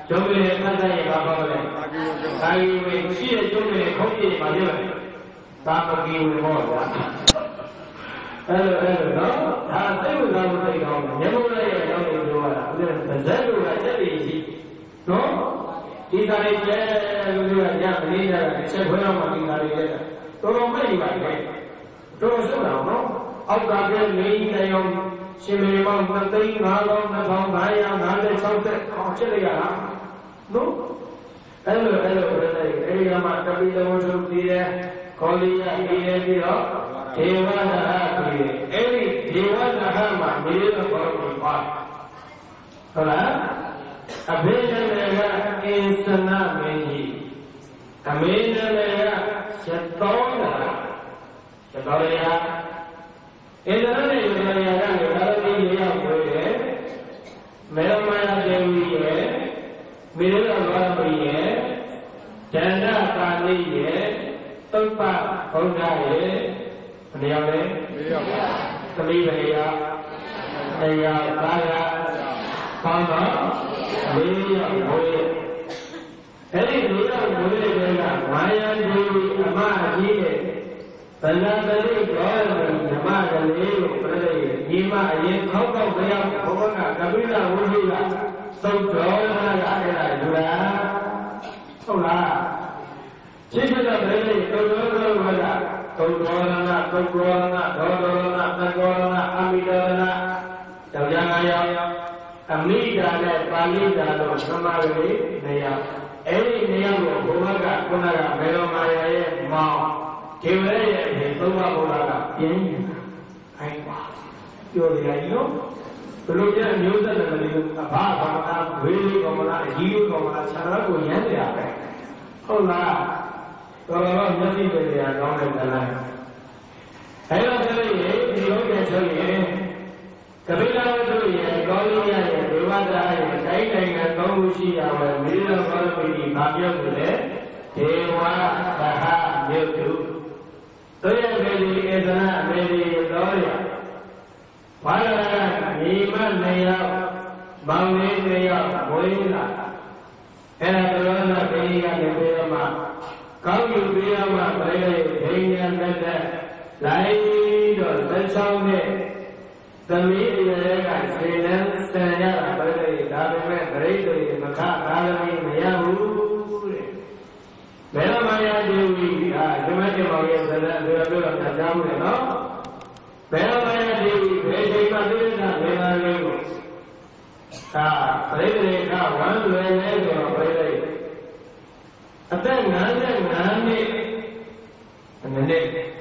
ကျုံးကလေးဖတ်တဲ့ဘာပါလဲကာယဝေရှိတဲ့ကျုံးကလေးခုံးကြည့်ပါလိမ့်မယ်သာမကီဝေဟောဗျာအဲ့လိုအဲ့လိုနော်ဒါစိတ်ဝင်စားမှုသိကောင်းတယ်မျက်မှောက်ရဲ့အကြောင်းကိုပြောရတာဦးဇင်းပါဇက်လိုကတက်ပြီးရှိနော်ဒီကားလေးကျဲလို့ပြောရကြမလေးကြတာတစ်ချက်ခွဲတော့မှဒီကားလေးကျဲတာတော်တော်မဲ့နေပါလေတော်တော်ဆုံးတာနော်အောက်ကပြင်းနေနေအောင်ရှင်မေမောင်သိန်း၅သောင်း၂ထောင်၅ရာ၅၆ဆက်အောင်ချက်လိုက်ရတာနော်အဲ့လိုအဲ့လိုပြတဲ့အဲဒီကမှတပိတဝုထုပြီးတဲ့ခေါ်လေးရပြီးတဲ့ပြီးတော့ဒေဝနာဟပြီးအဲ့ဒီဒေဝနာဟမှာနေရတော့ပြီးပါဟုတ်လားအဘိဓမ္မာကအင်စနာမင်းကြီးအမေနမေကရတောတာရတောရယအင်္ဂရနဲ့ယုဒရယကနေဘာလို့ဒီရောက်ဝေးတယ်မေရမယဒေဝီရဲ့မေရဘာဝီရဲ့ဒန္ဒကာလိရဲ့သုပ္ပဘုရားရဲ့ဘယ်ရောက်လဲ၄ရောက်ပါသမီးဘယ်ရောက်၄ရောက်ပါရကောင်းတော့၄ရောက်ဝေးအဲ့ဒီ၄ရောက်ဝေးတဲ့ကမာယာဒေဝီအမအကြီးရဲ့ဗလာတလိတော်ဓမ္မကလေးကိုပြည့်ညီမအရင်ခောက်ကောက်ကြောက်ဘုရားကပိလဝိဟိကသုတ်တော်နာကအဲ့ဒါယူတာဟုတ်လားရှင်းပြတော့ပြည့်သုတ်တော်တော်ကသုတ်တော်နာသုတ်တော်နာဒေါတော်နာသကောနာအမိတော်နာကြောင့်ငါရောက်အမိတာနဲ့ပါဠိတာတို့သမารလေးနေရာအဲ့ဒီနေရာကိုဘုရားကခုနကမေရောမာယာရဲ့မောင်ဒေဝရရဲ့အရင်သုံးပါးဘုရားကပြင်းခိုင်းပါပြောရရင်နော်ဘယ်လိုကျမျိုးသက်တယ်လဲအဘဘာသာဝေးလေးကောင်မလားအကြီးလေးကောင်မလားခြံရကိုရမ်းကြရပဲဟုတ်လားတော်တော်မျက်စိတွေရကောင်းတယ်ကလားအဲ့တော့ဆိုရင်ဒီလိုကျဆိုရင်ကပိလဝတ္ထုရဲ့ကောင်းလေးရဲ့ဒေဝတာရဲ့တိုင်းနိုင်ငံသုံးခုရှိရဝယ်မိလောကောပိတိဘာပြောလို့လဲဒေဝသဟမြုပ်တုတို့ရဲ့မေဒီဧသနာမေဒီတော်ရဘာလာညီမနေရောက်မောင်လေးနေရောက်ဝိလာအဲ့ဒါတော်နာဒေယကနေပြေရမှာကောင်းယူပြေရမှာပြိလေဒိညာတက်တဲ့လိုက်တော့သက်ဆောင်တဲ့သမီးအရေကစေနံစံရတာပြိလေဒါပေမဲ့ပြိတွေမခသာသမီးမရဘူးတဲ့မေရမယဒေဝီဟာဓမ္မတေမောရဲ့ဇလံပြောပြောတာကြားမှုလေနော်မေရမယဒေဝီဘယ်ချိန်မှသိတဲ့မေနာလေးကိုဒါပြိတေကဝမ်းလွယ်လဲဆိုတော့ပြိလေအသက်၅၅နှစ်အနည်း၅၅နှစ်၆လ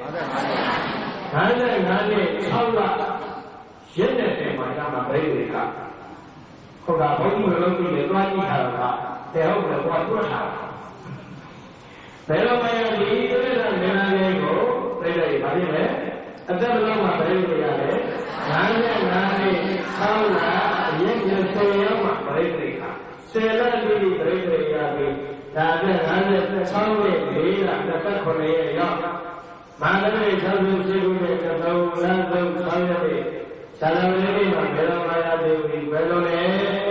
ရက်တဲ့ချိန်မှာဒါမှပြိတေကဟုတ်တာဘုန်းကြီးမျိုးလုံးကြည့်လေတွားကြည့်တာကတဲ့ဟုတ်တယ်တွားတွတ်တာဘယ်လိုမှရဒီတိရစ္ဆာန်ဉာဏ်လေးကိုပြိတ္တိပါလိမ့်မယ်အသက်ဘယ်လောက်မှပြိတ္တိရလဲ၅၅နှစ်၆လအရင်ကဆယ်ရောက်မှပြိတ္တိကဆယ်လတိတိပြိတ္တိရပြီဒါနဲ့၅၆နှစ်၄လ၂၇ရက်ရောက်မန္တလေး၆၈ခုနှစ်ကသောလမ်းဆုံး၆ရက်နေ့ဇာလဝလေးမှာဘယ်လိုမှရသေးဘူးဘယ်လိုလဲ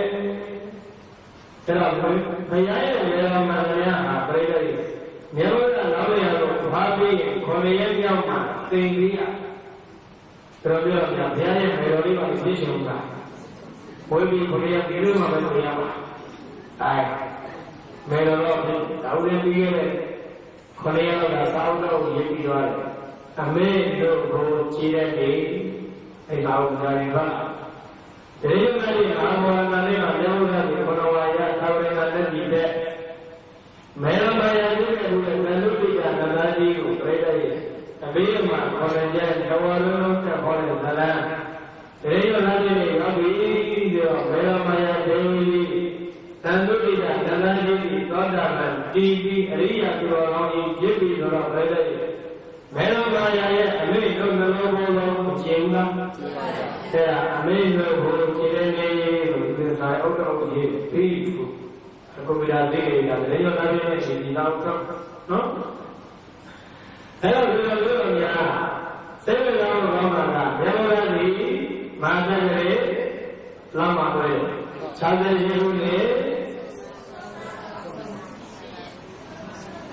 အဲ့တော့ဘုရားရဲ့ဘယ်လိုမှတရားဟာပြိတ္တိမြေဝရလောင်းရတော့ဘာပြီးခေါ်ရရဲ့ရောက်မှသင်ပြီးရတော်ပြောပြဘုရားရဲ့မေတော်လေးပါသိရှိလို့ကဘွေးပြီးခေါ်ရဒီလိုမှပဲသိရမှာအဲမေတော်တော့တောင်းရပြီးရဲ့ခေါ်ရတော့သာဝတော်ရေးပြီးသွားတယ်အမေတို့ကိုကြည်တဲ့နေအဲသာဝတော်ရင်ကဒီလိုမျိုးအာမောနာလေးကမြေဝရဒီခေါ်ဝါရသာဝရကလက်ကြည့်တဲ့မေရမယတိကလူနဲ့နလုတိကနလာကြီးကိုပြိတ္တိအဘေးမှာခေါ်တဲ့သဝလုံးလုံးတက်ခေါ်တဲ့ဇလံဒေယနာတိနဲ့ရောက်ပြီးတော့မေရမယဒေဝီနလုတိကနလာကြီးသောတာပန်တီပြီးအရိယကျော်တော်ကြီးဖြစ်ပြီးတော့ပြိတ္တိမေရမယရဲ့အမိတို့နှလုံးဘုံလုံးမကျင်လားတဲ့အမိတို့ဘုံကျင်တဲ့နေလို့ဒီစာအုပ်တော်ကြီးပြီးအခုပြတာသိနေတာလေရောသားရဲ့ရှင်ဒီတော့နော်အဲ့တော့ဒီလိုလိုများစေဝရောင်းကောင်းတာကမြေမောရသည်မာသရေလမ်းမှာပဲခြားတဲ့ရေဦးနဲ့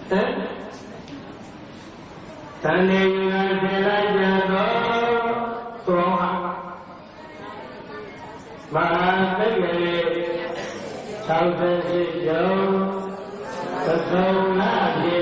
တန်နေယူကပြေလိုက်ကြတော့သောမဟာသက္ကေ၆၈ကျော်သသုံးလာပြေ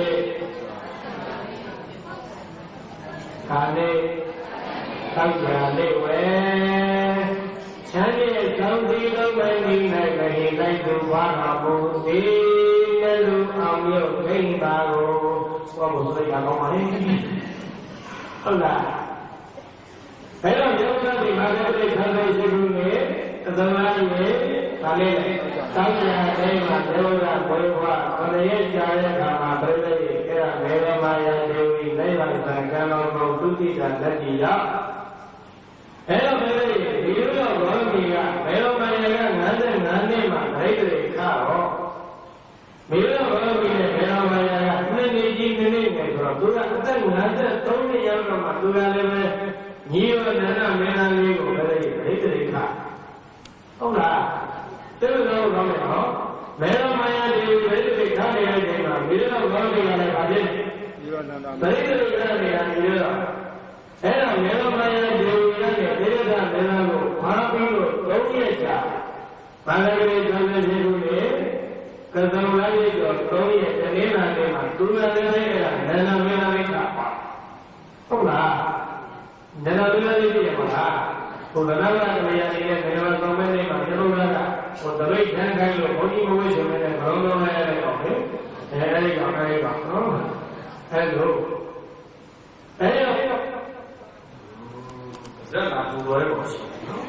ခါလေးသောက်ကြလေးဝဲချမ်းမြေကောင်းဒီလုံးမင်းနိုင်မဟိလိုက်သူဘာနာဘုဒီလည်းလူအောင်မြို့ခိမ့်ပါကိုဘောဘုဆိုရကောင်းပါလေဟုတ်လားအဲ့တော့ယောဂဒီမှာလည်းခံနိုင်ရှိဘူးလေသဒ္ဒနာကြီးဒါလေးတောင်းကြတဲ့မှာယောဂဘွယ်ဘွားခရရဲ့ကြားတဲ့အခါမှာပြိဿရဲ့အဲ့ဒါမေရမာယာဒေဝီလက်ရသံကံတော်ကိုသုတိတာလက်ကြီးရောက်အဲ့တော့ပြိဿရဲ့ဒီလိုတော့ဘောဂီကမေရမာယာက၅၅နှစ်မှာဒိဋ္ဌိခါတော့မေရဘောဂီနဲ့မေရမာယာကနှစ်နှစ်ကြီးနှစ်နှစ်နဲ့ဆိုတော့သူကအသက်၅၃နှစ်ရောက်တော့မှသူကလည်းပဲညီရနန္ဒမင်းသားလေးကိုပြိဿရဲ့ဒိဋ္ဌိခါဟုတ်လားသိလို့တော့ကောင်းတယ်နော်မေရမာယာဒီဒိဋ္ဌိခါနေတဲ့အချိန်မှာမေရဘောဂီကလည်းဗာဖြစ်တယ်ညီရနန္ဒဒိဋ္ဌိခါနေတာညီရတော့အဲ့တော့မေရမာယာဒီရဲ့ဒေဝတာမင်းသားကိုဘာပြီးလို့သုံးရက်ကြာဘာလဲလေးသံဃာရှိဘူးလေကသုံလာရေးတော့သုံးရက်တနင်္လာနေ့မှာသူရတဲ့အဲ့ဒါနန္ဒမင်းသားလေးကပါဟုတ်လားနန္ဒမင်းသားလေးပြည့်မလားဟိုဒနာဝရမယာလေးနဲ့ဘယ်မှာသုံးမဲနေမှာကျွန်တော်ကဟိုတပိတ်ထန်းခိုင်းလို့ဘုန်းကြီးမဝိဆိုနေတဲ့ဘုံတော်နဲ့ရတယ်တော့ဟဲ့အဲ့ဒီကောင်အဲ့ဒီကောင်နော်အဲ့လိုအဲ့တော့ဇက်လာပူတော်ရဲ့ပေါ်ရှိနော်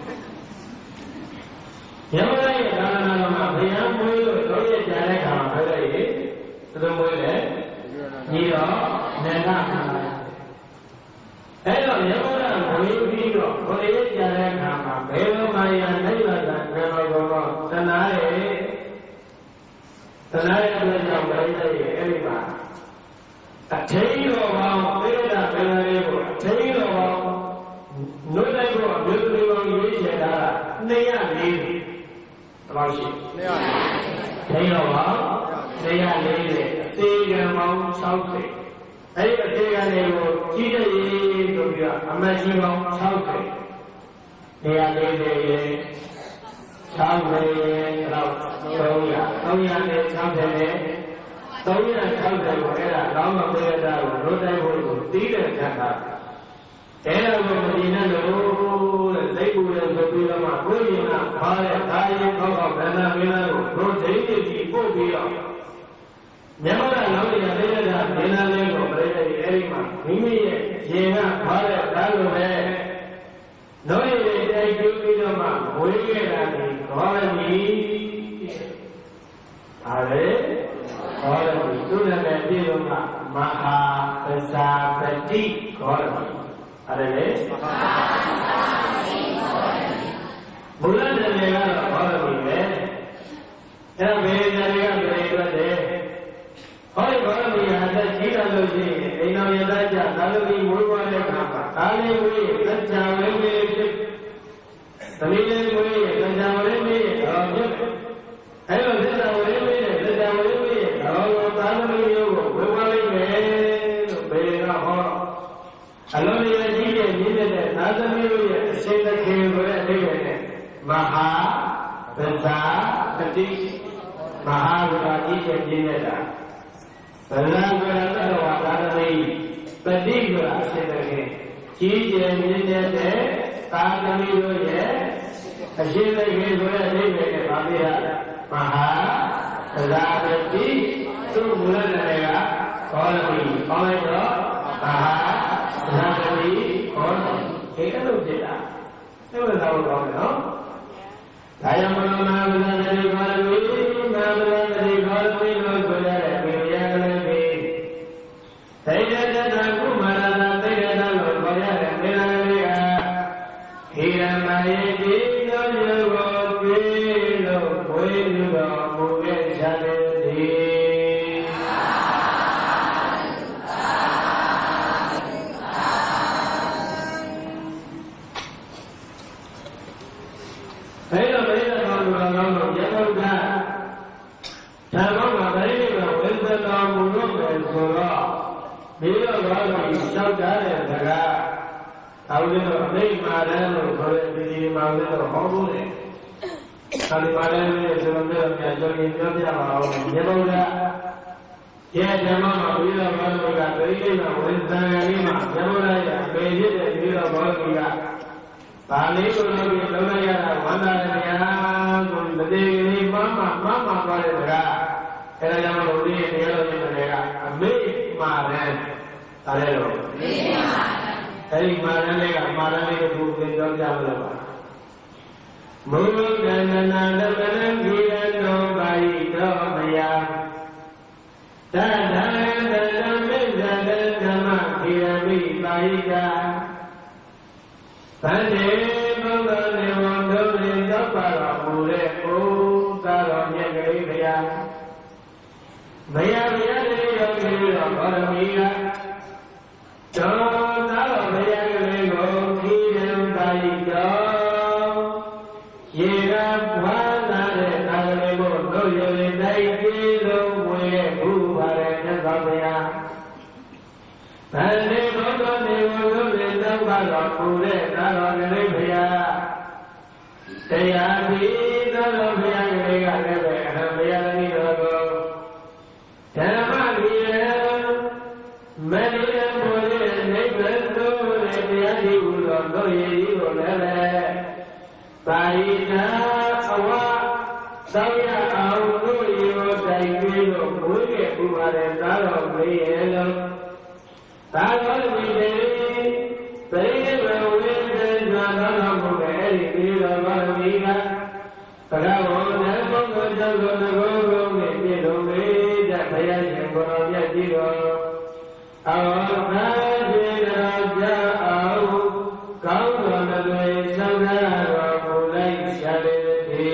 ညမလေးရဲ့ဒါနနာမှာဘုရားမွေးလို့တော့ရကြတဲ့ခါမှာပြောလိုက်ရေသူမွေးလေညီတော်နန္ဒခါအဲ့တော့ညမလေးမွေးပြီးတော့ဘုရားရကြတဲ့ခါမှာဘယ်လိုမှရနိုင်ပါကံတော်တော်သနာရဲ့သနာရဲ့အတွက်ကြောင့်ဘုရားရဲ့အဲ့ဒီမှာအထိန်တော်ပေါင်းသေရတာဘယ်လိုလဲကိုအထိန်တော်ပေါင်းနုလိုက်ကိုအမျိုးသမီးပေါင်းရွေးချယ်တာနှစ်ရလေးဘယ်လောက်ရှိနှစ်ရလေးထိန်တော်ပေါင်းနှစ်ရလေးနဲ့အသေးကံပေါင်း၆၀အဲ့ဒီအသေးကံတွေကိုကြီးတဲ့ရေးဆိုပြီးတော့အမတ်ကြီးပေါင်း၆၀နှစ်ရလေးတွေရဲ့၆၀လောက်သုံးရသုံးရနဲ့၆၀နဲ့သုံးရ၆၀ကိုအဲ့ဒါလောင်းမပေးတာကိုလွတ်တိုင်းဖို့ကိုတီးတဲ့ခါကအဲ့ဒါကိုမဒီနဲ့လို့တဲ့စိတ်ကူတဲ့ဆိုပြီးတော့မှကိုယ်ရင်ကခါတဲ့ဒါရင်ခေါက်ခေါက်ဗန္ဒမင်းသားကိုတို့ဒိဋ္ဌိကြီးပို့ပြီးတော့မြန်မာလောင်းရတဲ့တဲ့မင်းသားလေးကိုပြိတ္တိအဲ့ဒီမှာမိမိရဲ့ရင်ကခါတဲ့ဒါလိုပဲတို့ရတဲ့တိုက်ပြီးပြီးတော့မှဝေးခဲ့တာဒီခေါ်ရမည်ဒါလေခေါ်ရမည်သူနဲ့ပဲပြီးတော့မှမဟာပဇာပတိခေါ်ရမည်အဲ့ဒါလေမဟာပဇာပတိခေါ်ရမည်ဘုရားတယ်ကတော့ခေါ်ရမည်ပဲအဲ့ဘယ်နေရာကပြေထွက်တယ်ဟောဒီခေါ်ရမည်ဟာတက်ကြီးတယ်လို့ရှိရင်အိမ်တော်ရတဲ့ကြသာလူကြီးမွေးဖွားတဲ့အခါမှာဒါလေးဝေးသက်ချာဝေးဝေးဖြစ်သမီးလေးဝေးသက်ချာဝေးဝေးတော့ဖြစ်အဲ့လိုသက်ချာဝေးဝေးနဲ့သက်ချာဝေးဝေးတော့သာလူကြီးမျိုးကိုဝေးဖွားလိုက်မယ်လို့ဘယ်ကဟောအလုံးရည်ကြီးရဲ့ရင်းတဲ့သာသမီတို့ရဲ့အရှင်သခင်ဆိုတဲ့အဓိပ္ပာယ်နဲ့မဟာပဇာပတိမဟာဝါကြီးရဲ့ရင်းနေတာဗလာဝရတ္တဝါသာသမီပတိဆိုတာအရှင်သခင်ကြီးကျယ်မြင့်တဲ့သာသမီတို့ရဲ့အရှင်သခင်ဆိုတဲ့အဓိပ္ပာယ်နဲ့ဗာပြရမဟာပဇာပတိသူ့မူလနာမည်ကခေါ်လို့ခေါ်လိုက်တော့မဟာသာသတိဟောတယ်ဒီကလို့ဖြစ်တာသိလို့သာလို့ကောင်းတယ်နော်ဒါယမနောနာဝဇ္ဇတိခေါ်လို့နာဝဇ္ဇတိခေါ်လို့လို့ဆိုရတဲ့ပြေရကလေးပဲသိရတဲ့ကုမာရတာသိရတဲ့လို့ခေါ်ရတဲ့မေရလေးကဟိရမယေတိသောယောကိုပြေလို့ဝေလူတော်မူခဲ့ကြတဲ့ဒီဘယ်လိုလဲတော့ဘုရားကောင်းတော့ရသောတာ Bila orang isyarat negara, tahu ni orang mana orang kalau di mana orang mahu ni, kalau mana ni sebenarnya yang jadi jadi apa orang dia mahu dah, dia zaman mahu bila orang berkata ini nak orang ini mah zaman raya, beli dia bila orang kita, paling orang kita orang yang mana ni yang beli ini mama mama pada negara. Kalau zaman dulu ni dia orang mereka, ambil mana, ada lo. Jadi mana ni kan, mana ni tu kita jauh lepas. Mungkin nana nana kita no bayi no maya, dan nana nana menjadi nama kita bayi dah. Pandai mengenai wonder itu para murid pun kalau nyeri maya. Maya maya ni yang kita orang maya, jangan tahu maya ni orang kita bayi dah. Ia mana le kalau ni bodoh jadi bayi kita maya bukan yang maya. Pandai bodoh ni bodoh ni tak kalau murid kalau nyeri maya. Tiada kalau maya ni kalau maya ni orang Jangan dia melihat boleh negeri dia diulang doa diulang baik awak saya awak doa saya kilo boleh buat dalam dia dalam dia beri boleh dalam boleh dia dalam dia kalau orang mengajar orang dia boleh saya yang berada di luar, awak raja awak kau mengenai saudara mulai syariti.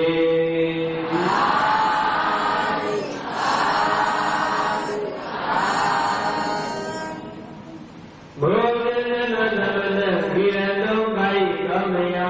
Boleh nana kita tu baik kami ya,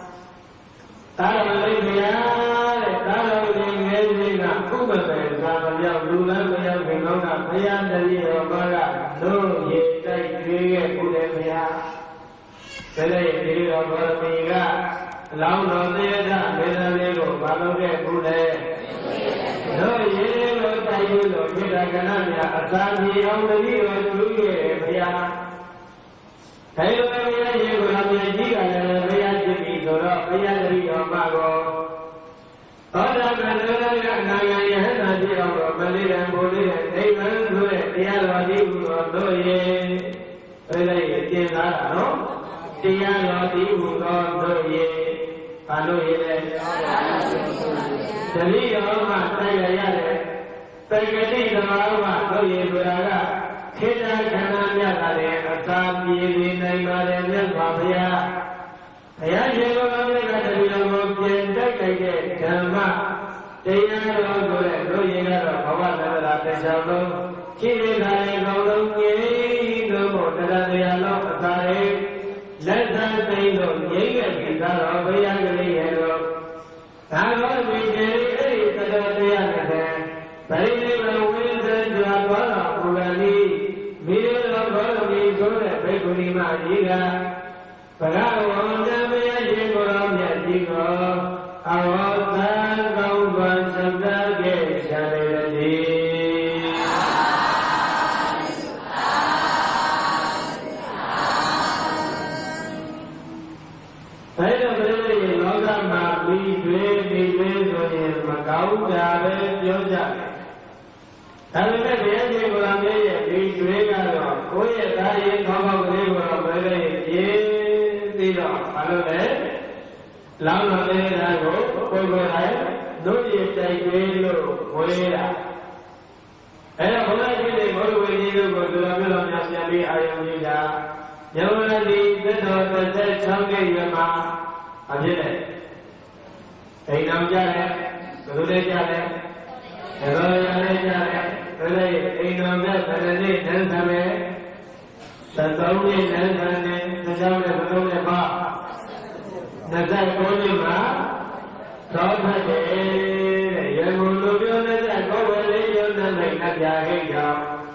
tahu dia, tahu dia ni nak kubur. Yang dulu yang kenal yang dari orang tu ye cai kiri kuda dia, jadi kiri orang mereka lalu nanti ada beda lego baru ke kuda, so ye lo cai lo kita kenal ya asal dia orang dari orang dulu dia, kalau dia ye orang dia juga dia jadi orang dia dari orang baru. Orang orang yang naya yang nanti orang beli dan boleh dan boleh dia lagi buat doa, boleh dia lah, no? Dia lagi buat doa, kalau ini. Jadi orang saya ya, pergi dalam orang doa berada, kita jangan ada asal diri naik dan bahaya. Ya, jangan mereka dari dalam kita kayak jama, dia orang boleh, dia orang bawa dalam terjauh, kiri dari orang ini, orang dari dalam asal, lepas itu dia kita orang bayar dari orang, kalau begini itu dia ada, bagi orang jual barang bukan ni, bila orang ni jual beli macam Kalau orang dia jadi orang jadi orang, awak kau bersebagai syaridi. Saya beri logam mati dua dua dua makau jaga joja. Kalau dia jadi orang dia jadi dua kalau kau yang tadi kau beri orang beri dia. Tidak, kalau ni, lalu nanti aku, kau berai, dua cai kilo boleh lah. Eh, boleh jadi baru begini tu, kalau belum jadi ayam juga. Jangan nanti kita terus sampai jemaah, aja deh. Eh, nama jalan, kalau dia jalan, kalau jalan jalan, kalau eh nama jalan ni, dan sampai. Setahu ni dan ni, sejauh ni betul ni pak. Nazar kau ni mak, kau saja. Yang mulu dia nazar kau boleh dia nazar nak jaga kau.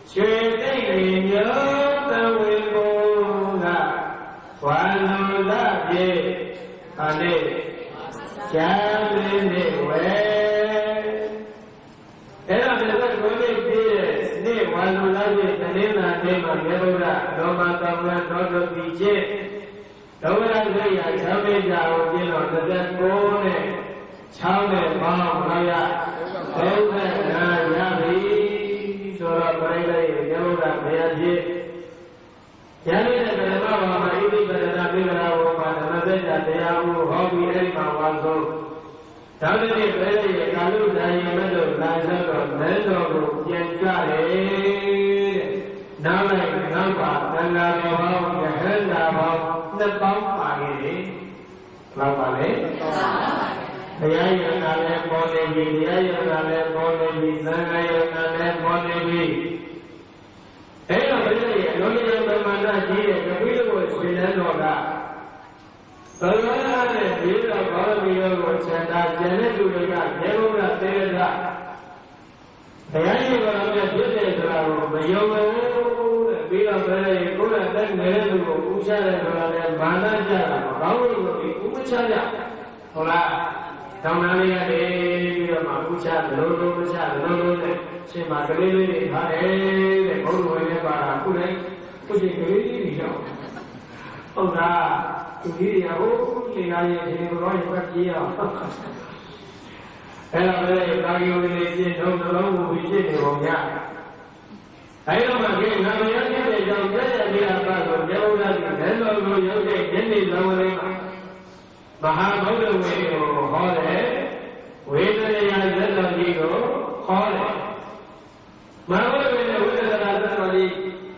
学对牛的为公啊，还有那边啊那家里的为，哎呀，这个国内的那还有那边肯定那地方没有了，罗马当然到处比街，到那个呀，前面家我见到这些国内，厂内房那呀，都在那家里。说了回来也有了没有去？家里的人嘛，我们一定在那边来，我们他们在家这样不好比那嘛完手。当然你回来也看路在你们都男生都男生都见家里，拿来拿把拿来包包也很大包，那包把给老板嘞。တရားယနာလည်းပေါ်နေပြီတရားယနာလည်းပေါ်နေပြီသံဃာယနာလည်းပေါ်နေပြီအဲ့တော့ဘုရားရဲ့အလုံးစုံပမာဏကြီးတဲ့ကပိလကိုရှင်လန်းတော်ကသံဃာနဲ့ဒီတော့ဘာဝိယောကိုခြံတာကျန်တဲ့လူတွေကရေဘုရားသေရတာဘုရားရှင်ကလည်းဖြစ်တယ်ဆိုတာကိုမယုံဘူးတဲ့ပြီးတော့ဘုရားရဲ့ကိုယ်နဲ့တက်နေတဲ့လူကိုဥချတယ်ဆိုတာလည်းမာနကြတာမကောင်းဘူးလို့ဒီဥပချကြဟုတ်လားတောင်းတလေးရတယ်ပြီးတော့မှဥချလုံးလုံးမချလုံးလုံးနဲ့ရှင်းမှာကလေးလေးတွေထားတယ်တဲ့ဘုရားဝင်နေပါတာခုလည်းခုချိန်ကလေးလေးတွေရောက်ဟုတ်လားသူကြီးတွေကဟိုလေကားရဲ့ဒီလိုတော့ရပတ်ပြေးအောင်အဲ့တော့လည်းကာကြီးဝင်နေချင်းလုံးလုံးကိုဖြစ်နေပုံရအဲ့တော့မှဒီနာမည်ရတဲ့ကြောင့်ကျက်တဲ့နေရာပါဆိုကျောင်းသားတွေလည်းတော်ကိုရောက်တဲ့ညနေလုံးလေးမဟာဗုဒ္ဓဝေကိုဟောတယ်ဝေဒနာယဇတ်တော်ကြီးကိုဟောတယ်မဟာဗုဒ္ဓဝေနဲ့ဝေဒနာဇတ်တော်ကြီး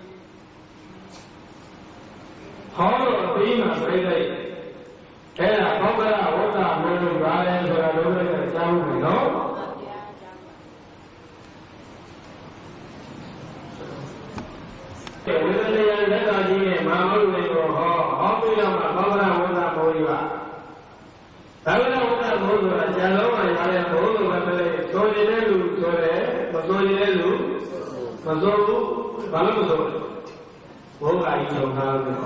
ဟောတော့ပြီးမှပြိတ္တိအဲ့ဒါဘောဂရဝတ္တမျိုးလို့ပါလဲဆိုတာတို့လည်းကြားမှုမယ်နော်ဝေဒနာယဇတ်တော်ကြီးနဲ့မဟာဗုဒ္ဓဝေကိုဟောဟောပြီးတော့မှဘောဂရဝတ္တမျိုးကြီးပါဒါကလည်းဘုရားဘုရားကျန်လုံးမှာရတဲ့ဘုရားကလည်းဆိုရင်လည်းလူဆိုတယ်မဆိုရင်လည်းလူမဆိုဘူးဘာလို့မဆိုလဲဘုရားကြီးဆုံးထားတယ်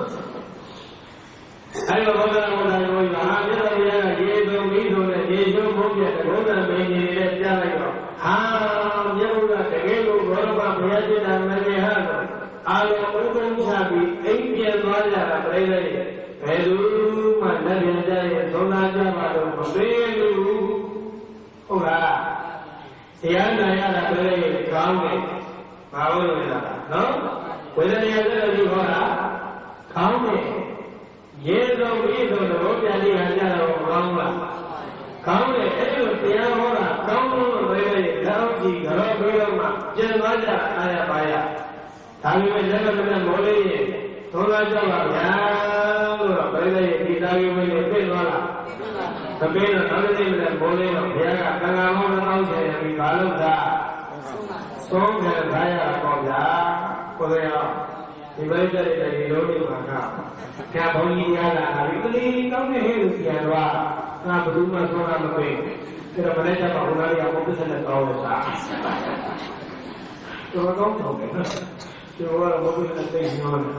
အဲ့တော့ဘုရားဘုရားကိုဟာပြတော်ဘုရားကရေသုံးပြီးဆိုတဲ့ရေရှုံးဘုရားဘုရားမင်းကြီးတွေလည်းကြားလိုက်တော့ဟာမြတ်ဘုရားတကယ်လို့ဘောရမဘုရားจิตတာမင်းဟာတော့အာလောဥပ္ပံချပြီးအိမ်ပြန်သွားကြတာပြိတ္တိဘယ်သူမှလက်ပြန်ကြရဲ့သုံးသားကြပါတော့မပေးဘူးဟုတ်လားတရားနာရတာလည်းကောင်းတယ်ဘာလို့လဲလားနော်ဝေဒနာရဲ့လည်းဟောတာကောင်းတယ်ရေတော်ပြီးတော့တော့ပြန်လေးဟာကြတော့ကောင်းလားကောင်းတယ်အဲ့လိုတရားဟောတာကောင်းလို့ပဲကောင်းကြည့်တော့ပြီးတော့မှကျန်သွားကြအားရပါရဒါပေမဲ့လည်းလည်းမောလေးရဲ့သုံးသားကြပါဗျာလို့တော့ပြိတ္တိဒီသားကြီးဝင်နေပြင်သွားလားမပြေတော့နောက်တစ်နေ့လည်းမိုးလေးတော့ဘုရားကသံဃာမောင်းတောင်းချင်ပြီးဘာလို့သာသုံးတယ်ခါရတော့ဗျာကိုယ်ရောဒီပြိတ္တိတဲ့ဒီလိုမျိုးမှာကဆရာဘုန်းကြီးများလာတာဒီကလေးကောင်းတဲ့ဟဲ့လို့ပြန်သွားငါဘယ်သူမှသုံးတာမပေးဒါတော့မနေ့ကပါဘုရားကြီးကဘုရားနဲ့တောင်းလို့စားတော့ကောင်းတော့တယ်ကျော်ရဘုရားနဲ့သိညောတယ်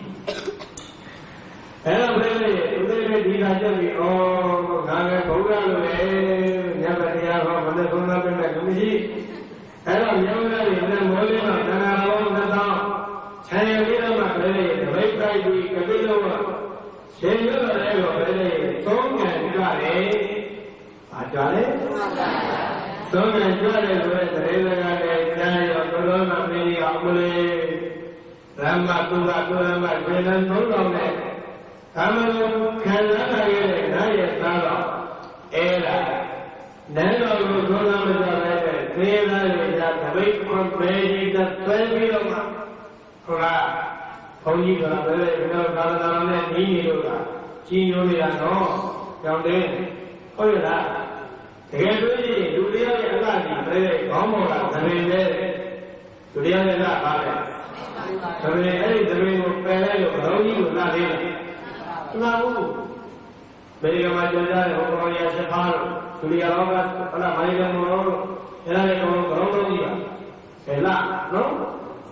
အဲ့တော့ဘယ်လိုလဲဦးလေးကဒီသာချက်ပြီးဩငါလည်းဘုရားလိုလေညဘတရားဟောမနဲ့သုံးသပ်ပြတဲ့မရှိအဲ့တော့မြောင်းသားတွေနဲ့မောလေးတော့သံဃာတော်နှစ်သောင်းခြံရပြီးတော့မှဘယ်လိုလဲဒိဋ္ဌိပြီးကပိလောကရှင်ရွတ်တယ်တော့ဘယ်လိုလဲသုံးငံကြတယ်ဘာကြလဲသုံးငံကြတယ်ဆိုတဲ့တရေစကားနဲ့ကြားရောဘုရောမမင်းကြီးအောင်မလေးဓမ္မတုကတုရမရှင်လန်းသုံးတော်နဲ့အမှန်ခံစားရတဲ့နာရဲ့သားတော်အဲ့ဒါနန်းတော်ကိုသုံးလာမကြတဲ့သေသားတွေကတပိတ်ခွန်ပေကြီးသဆွဲပြီးတော့မှဟုတ်လားဘုန်းကြီးကလည်းဘယ်လိုသာသနာတော်နဲ့ညီညီလို့ကကြီးညိုနေတာတော့ကြောင့်တဲ့ဟုတ်ရလားတကယ်လို့ရှိရင်လူတရားရဲ့အကကြီးပဲခေါင်းပေါ်ကသမင်တဲ့လူတရားရဲ့အကပါလေသမင်အဲ့ဒီသမင်ကိုပယ်လိုက်လို့ဘုန်းကြီးကိုလာသေးတယ်နာဘူးဘေကမှာကြောကြတဲ့ဟောတော်ရဆက်ဖားလို့သူရအောင်ကဟလာမိုင်းကမောလို့အဲ့ဒါလည်းကောင်းကောင်းလို့ကြီးပါဘယ်လားနော်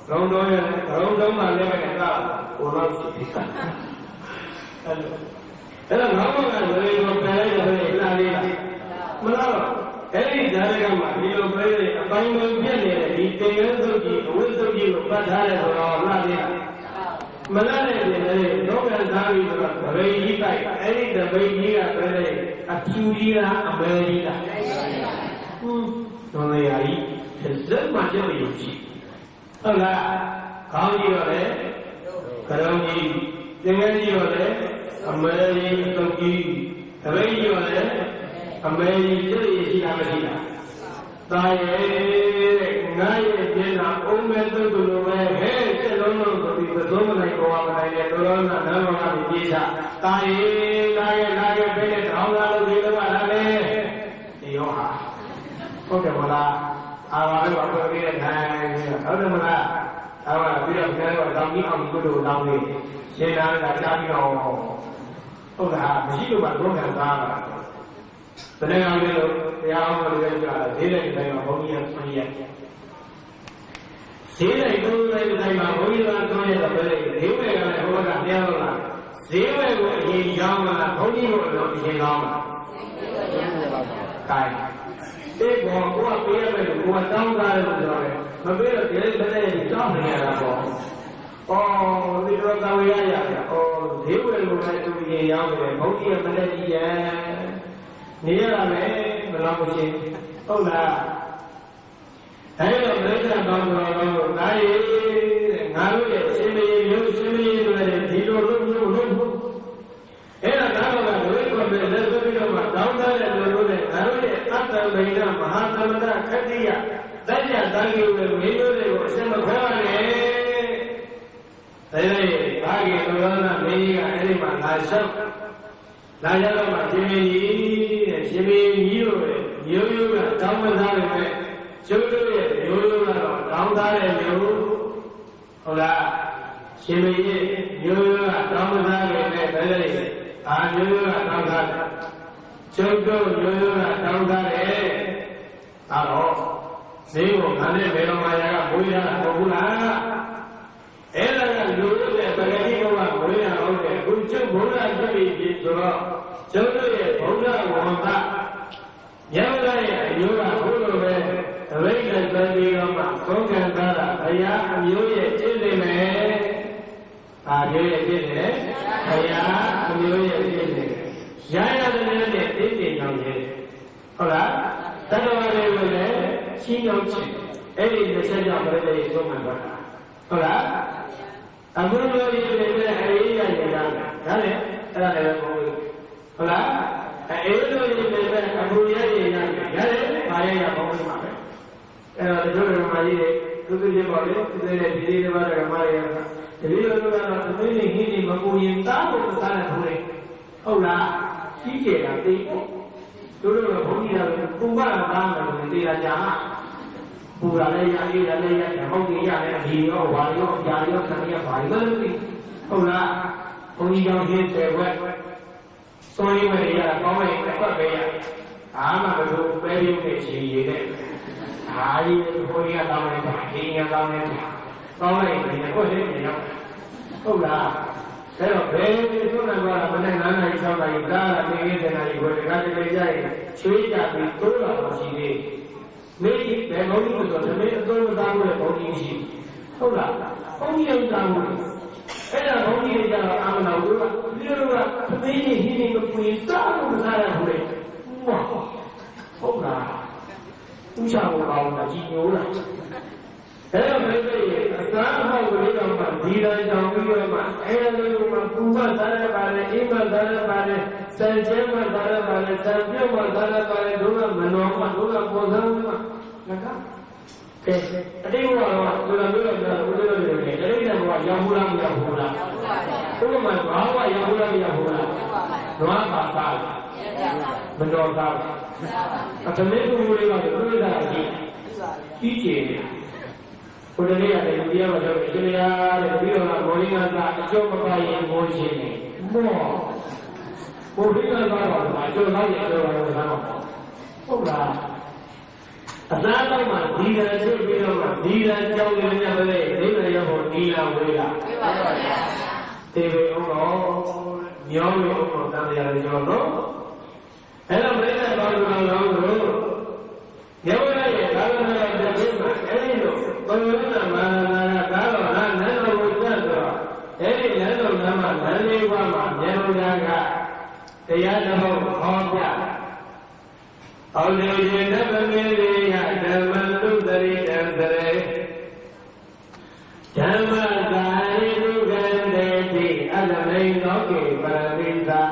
လုံးတော့ရလုံးလုံးမှလည်းကတာကိုတော့ရှိတယ်အဲ့လိုအဲ့တော့ငါ့ဘက်ကလည်းကိုပယ်လိုက်တယ်လာလေးလားမလားတော့အဲ့ဒီဇာတိကမှာဒီလိုပယ်ရအပိုင်းပိုင်းပြည့်နေတဲ့ဒီတင်ရဲသုတ်ကြီးအဝိသုတ်ကြီးကိုပတ်ထားတယ်ဆိုတော့လာလေးလားမလားတဲ့ပြင်လေလောကသားပြီးဆိုတော့ဗိကြီးပိုက်အဲ့ဒီတပိကြီးကပယ်လိုက်အဖြူကြီးလားအမဲကြီးလားဟွန်းတော်ရည်ကြီးစက်မှကျက်ရုံကြီးဟုတ်လားခေါင်းကြီးတော့လေကရုံကြီးသင်္ကန်းကြီးတော့လေအမဲကြီးသုတ်ကြီးတပိကြီးတော့လေအမေကြီးကျက်ရည်ရှိတာမရှိတာတာရဲ့ငါရဲ့ကျင်းတာအုံးမဲ့သုတ်လိုပဲဟဲ့စက်လုံးလုံးဆိုပြီးသုံးမနိုင်ပေါ်မနိုင်တဲ့တော်တော်နာနာမကပြေးချတာရဲ့လာရဲ့လာရဲ့ပဲတဲ့ထောင်းလာလို့ဒီလိုပါလားလေဒီရောဟာဟုတ်တယ်မလားအာဝါလည်းပါပြောပြီးတဲ့နိုင်ဟုတ်တယ်မလားအာဝါပြီးတော့ကျဲတော့တောင်းပြီးအောင်ကုသိုလ်တောင်းပြီးရှင်းလာတာကြားပြီးတော့ဟုတ်လားမရှိလို့ပါတော့ခံစားတာဘယ်နဲ့အောင်လဲလို့တရားအောင်လို့ပြောတာဈေးလိုက်တိုင်းမှာဘုန်းကြီးကဆွေးရတယ်ဈေးလိုက်သုံးလိုက်တိုင်းမှာဘုန်းကြီးကဆွေးရတော့ပဲဈေးဝယ်ကလည်းဘုရားကတရားလို့လားဈေးဝယ်ကိုအရင်ကြောင်းမှာဘုန်းကြီးကိုတော့အရင်ကောင်းမှာတိုင်းဒီဘောကိုကပေးရမယ်လို့ကိုကတောင်းစားတယ်လို့ပြောတယ်မပေးတော့ဒီလေးတစ်နေ့တောင်းနေရတာပေါ့အော်ဒီတော့ကောင်းရရရတယ်အော်ဈေးဝယ်ကိုလည်းသူရင်ရောင်းတယ်ဘုန်းကြီးကမလက်ကြီးရဲ့နေရတာပဲမလားမရှင်းဟုတ်လားအဲ့တော့ပြိဿကောင်းတော်တော်ငါရေးငါတို့ရဲ့ရှင်မေမျိုးရှင်မေတွေဒီလိုလုပ်လို့လုပ်ဖို့အဲ့ဒါကတော့ဝိပ္ပမေလက်သွပြီးတော့မှတောင်းတတဲ့လူတို့နဲ့ငါတို့ရဲ့အတ္တမိန်မဟာသမဏခတ္တိယတရားတန်ကြီးတွေမင်းတို့တွေကိုအစမခွဲရနဲ့ဒါနဲ့ဘာကြီးတော်တော်နာမင်းကြီးကအဲ့ဒီမှာလာလျှောက်လာရတော့မှရှင်မေကြီးတဲ့ရှင်မေကြီးတို့ရဲ့မျိုးရိုးကတောင်းမသားတွေနဲ့ကျုပ်တို့ရဲ့မျိုးရိုးကတော့တောင်းသားတဲ့မျိုးဟုတ်လားရှင်မေကြီးမျိုးရိုးကတောင်းမသားတွေနဲ့ဒါလည်းအာမျိုးရိုးကတောင်းသားတယ်ကျုပ်တို့မျိုးရိုးကတောင်းသားတယ်ဒါတော့ဈေးကိုခါနဲ့မေတော်မာယာကမွေးရတာမဟုတ်ဘူးလားအဲ့ဒါကလူတို့ရဲ့ပဂတိဘုရားမွေးရအောင်တယ်အခုကျုပ်ဘုရားပြည့်ပြီဆိုတော့ကျုပ်တို့ရဲ့ဘုရားဝန္တညောင်းရဲ့အမျိုးကဘုလိုပဲအဝိဇ္ဇာသတိရောမှသုံးခံသားတာဘုရားအမျိုးရဲ့ကျင့်နေမယ်။ဘာမျိုးရဲ့ကျင့်နေလဲ။ဘုရားအမျိုးရဲ့ကျင့်နေတယ်။ရရတဲ့နဲ့တည်တည်ကြောင်းရဲ့ဟုတ်လား။တတ္တဝါတွေကိုလည်းရှင်းရောက်ချင်အဲ့ဒီတစ်ချက်ကြောင့်ပြည့်တဲ့သုံးမှန်ပါတာဟုတ်လား။အဘုလိုရဲ့ကျင့်တဲ့အရေးရရတာဒါလည်းအဲ့ဒါလည်းဘုရားဟုတ်လားအဲလိုရင်းနဲ့အမှုရရရရတယ်ဘာရရပေါင်းမှာပဲအဲတော့ဒီလိုမှကြီးတွေသူသူချင်းပေါ့လေသူတွေနဲ့ဒီလေးတွေပါတော့မရရဒီလိုလိုကတော့သမီးနေဟင်းနေမပူရင်သားဖို့သားတယ်ဟုတ်လေဟုတ်လားကြီးကျယ်တာသိပေါ့တို့တို့ကဘုန်းကြီးကပူပါတာသားမယ်လို့သိတာကြာပူတာလည်းရရရလည်းရဟုတ်ကြီးရတယ်ဒီရောဝါရောကြာရောဆံရပါဘာလို့လဲဟုတ်လားဘုန်းကြီးကြောင့်ရှင်းဆယ်ဝက်ဆိုရင်မရတာကောင်းရဲ့အပတ်ပဲရအားမလို့ပဲရုပ်နဲ့ရှင်ရည်နဲ့အားကြီးဘုရားတောင်းနေတာအင်းရတောင်းနေတာကောင်းလိုက်တယ်ကိုယ်လေးပြန်ရောက်ဟုတ်လားဒါတော့ဘယ်လိုဆိုနေမှာမနဲ့နားနိုင်ချောင်းတိုင်းဒါကနေနေတယ်နာရီကိုတကားတည်းကြိုက်ချွေးကြပြီးတိုးလာလို့ရှိသေးမိဘယ်ဘုန်းကြီးဆိုတော့သမီးအတော်မသားဘူးလေဘုန်းကြီးရှိဟုတ်လားဘုန်းကြီးရောက်တာဘူးအဲ့ဒါဘုန်းကြီးကြတော့အာမနာဘူးကဒီလိုကသမီးကြီးဟင်းနေမပွေစားလို့မစားရဘူးလေဟုတ်လားဥချဘောကောင်းတာကြီးညိုးလားအဲ့တော့ဘယ်လိုလဲအစားအသောက်ကိုလေးတော့မှဒီတိုင်းတောင်ပြီးတော့မှအဲ့လိုမှပူမစားရပါလေအိမ်မစားရပါလေစံကျဲမစားရပါလေစံပြုတ်မစားရပါလေတို့ကမနောမတို့ကပေါ်စားမှငါကကဲအတိတ်ကတော့သူတို့မျိုးတော့ဘုရားတို့တွေတရိစ္ဆာန်ကရောက်ဘူးလားမရောက်ဘူးလားဘုရားမှာဘာဝရောက်ဘူးလားမရောက်ဘူးလားဓမ္မပါစားမတော်စားအသမီးတို့တွေကသူတို့ကကြီးကြီးကျယ်ဘုရားလေးရတယ်ဒီရမှာတော့အရှင်ရာတဲ့ပြီးတော့မောလီနာကအကျော်မပါရင်မောရှင်နေမောဘုရားကတော့အကျော်သားရဲ့အကျော်တော်ကဟုတ်လား Asal tahu mas, tidak sebila mas, tidak jauh dengan boleh, tidak yang boleh, tidak boleh. Tapi orang nyau orang tak ada jodoh. Kalau mereka baru lalu, nyau lagi kalau mereka jadi ini tu, kalau mana kalau mana lalu jadi, ini lalu nama lalu apa nyau jaga, tiada orang dia. Oleh jenama media zaman tu dari dari zaman dari tu ganti ada lain lagi berbeza.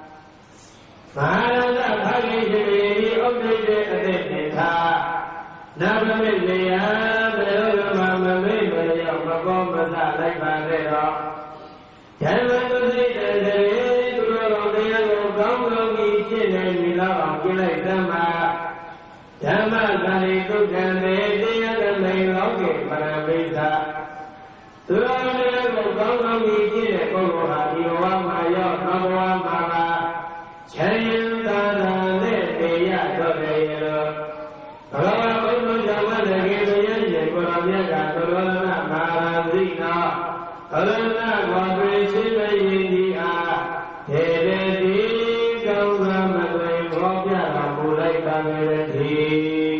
Mana bagi jadi objek ada kita. Nama media berulang media macam mana lagi berbeza. Zaman tu dari dari tu orang dia orang lagi jenis milah kita sama. Zaman dari tu ganti dia ada lain lagi berbeza. Tuhan yang berkongkong ini kalau hati orang maya nama nama cinta dan dia terlalu. Kalau aku zaman lagi dia kalau dia kalau nak marah zina, kalau nak bersih dia, jadi kau ramai orang yang mulai kami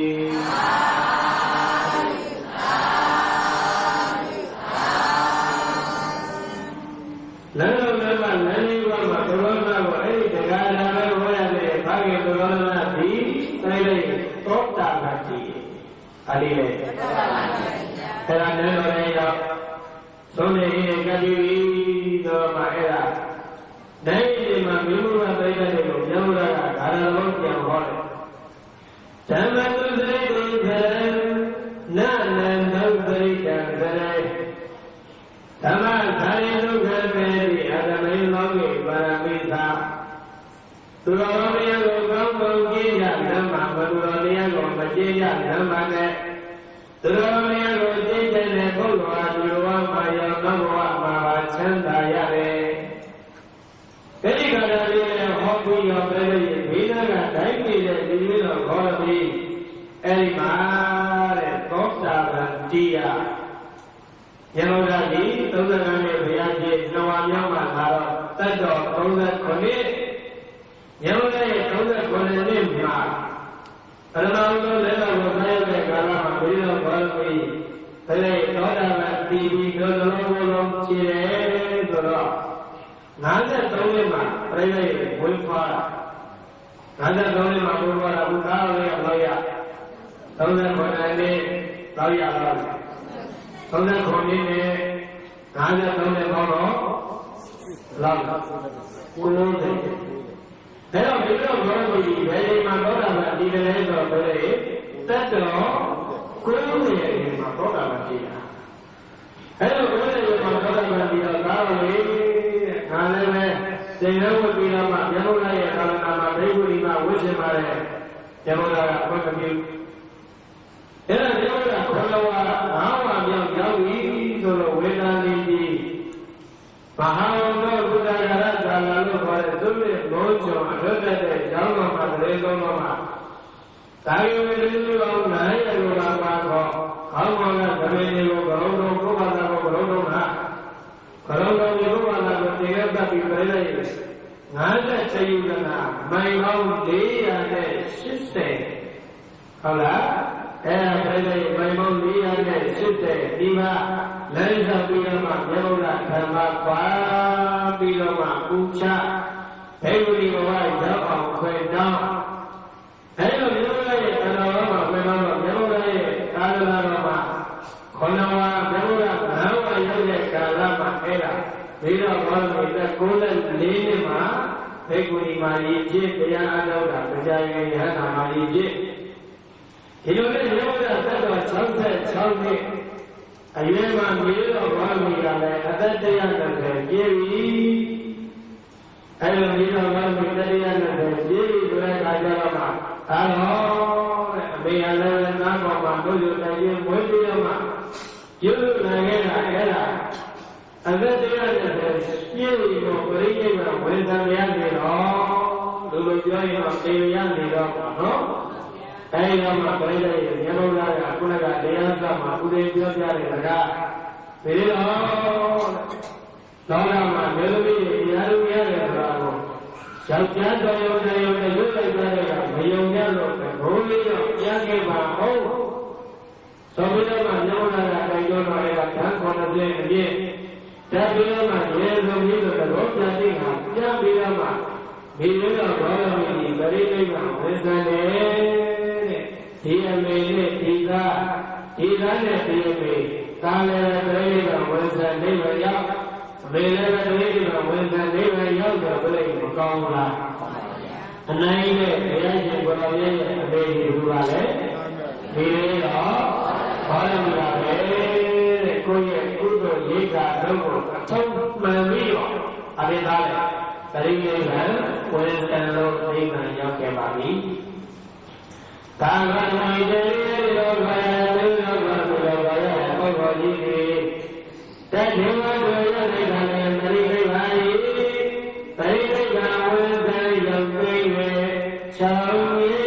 lalu memang lalu apa corona ini negara mana ada bagi corona di negeri kota mati, kali ini. Kerana orang yang soalnya ini kali itu macam dah ini memang apa itu yang jauh dah ada orang yang boleh. Zaman tu dari zaman nak nak dari zaman zaman hari tu ganti ada lain lagi berbeza. Tuhan yang berkongkong dia nama berulang dia berbaca nama ne. Tuhan yang berjanji kalau ada orang maya nama nama canda ya le. Jadi kalau dia hobi yang berbeza, bila kan dia dia hobi, elimar kota dia. Yang lagi, tuan kami berjaya nawanya mana, tajam tuan kami, yang lagi tuan kami ni mana. Kerana itu lepas saya berkala bila berlari, saya tuan T V tuan orang ciri tuan, nada tuan mana, saya berfar, nada tuan mana berfar, bukan yang laya, tuan kami laya laya. Tuan kami ni ada tuan mana lalu kulon ni. Kalau kita berlari, jadi mana orang di dalam berlari, tentu kulon ni mana orang dia. Kalau kulon ni mana orang dia tahu ni, kalau ni sekarang kita macam mana ya kalau nama ibu lima wujud mana, jangan apa kami. Era dia kalau awak yang jauh itu wena ini, bahawa budaya jalan luar itu muncul ada dari jauh mana jauh mana. Tapi ini orang naik orang apa, kalau orang kami ni orang orang kau mana orang orang mana, kalau orang itu mana bertiga tapi berbeza. Nada cayuna, mai mau dia ada sistem, kalau eh berbeza, mai mau dia ada sistem, dia lain bila mak jauh lah, sama apa bila mak puncak, hebuli bawa jauh kerja. Hello, jauh lagi kalau mak memang jauh lagi kalau mak, kalau mak jauh lah, nama jauh lagi kalau mak era. Bila orang kita kulen lini mah, hebuli maliji dia ada dah berjaya dia nama maliji. Hidup ni jauh dah ada sampai sampai. Ayat mana orang mula ada dia ada jadi. Ayat mana orang mula dia ada jadi boleh ajar apa? Kalau dia ada nama apa boleh dia boleh apa? Jauh lagi ada. Ada dia ada jadi boleh dia boleh dia ni loh. Dulu dia yang dia yang ni loh, no? အဲ့ဒီတော့မှပြိတ္တိရဲ့ဉာဏ်တော်ကခုနကတရားစမှာဥဒေပြောပြတဲ့စကားဒီတော့လောကမှာမေလမီးတရားလူများတယ်ဆိုတာကိုယောက်ျားတော်ရုံနဲ့ရုံနဲ့လွတ်လိုက်ကြတဲ့ကမယုံကြလို့ဘိုးလေးတော့ပြန်ခဲ့ပါဟုတ်သောပြီးတော့မှဉာဏ်တော်ကတိုက်တွန်းတော်ရဲ့ဓာတ်ခေါ်တဲ့ပြည့်ဓာတ်ပြီးတော့မှရေဆုံးပြီးတော့တော့ပြန်သိတာပြန်ပြီးတော့မှဒီလိုတော့ဘာလို့မဒီပရိနိဗ္ဗာန်ဝင်စံတယ်တဲ့ဒီအမေနဲ့ဒီသားဒီသားနဲ့ဒီအမေကာလည်းပရိနိဗ္ဗာန်ဝင်စံနိဗ္ဗာန်ရောက်အမေလည်းပရိနိဗ္ဗာန်ဝင်စံနိဗ္ဗာန်ရောက်တော့ပြိမကောင်းလားအနိုင်နဲ့ဘုရားရှင်ကိုယ်တော်ရဲ့အမေဒီလူကလည်းဒီလေးတော့ဘာလို့မလဲတဲ့ကိုယ့်ရဲ့ကုသိုလ်ရေးတာတော့ကိုအဆုံးမှန်ပြီးတော့အဘိဓါလေပရိနိဗ္ဗာန်ဝင်စံလို့နိဗ္ဗာန်ရောက်ခဲ့ပါပြီ။ကာမဝိတ္တိရောဂယသေရောဂဘုရောဂယပုဂ္ဂိုလ်ကြီးတွေတထေဝတို့ရတဲ့ခါနဲ့ပရိနိဗ္ဗာန်ဤပရိနိဗ္ဗာန်ဝင်စံရောက်ပြီးချောင်းရည်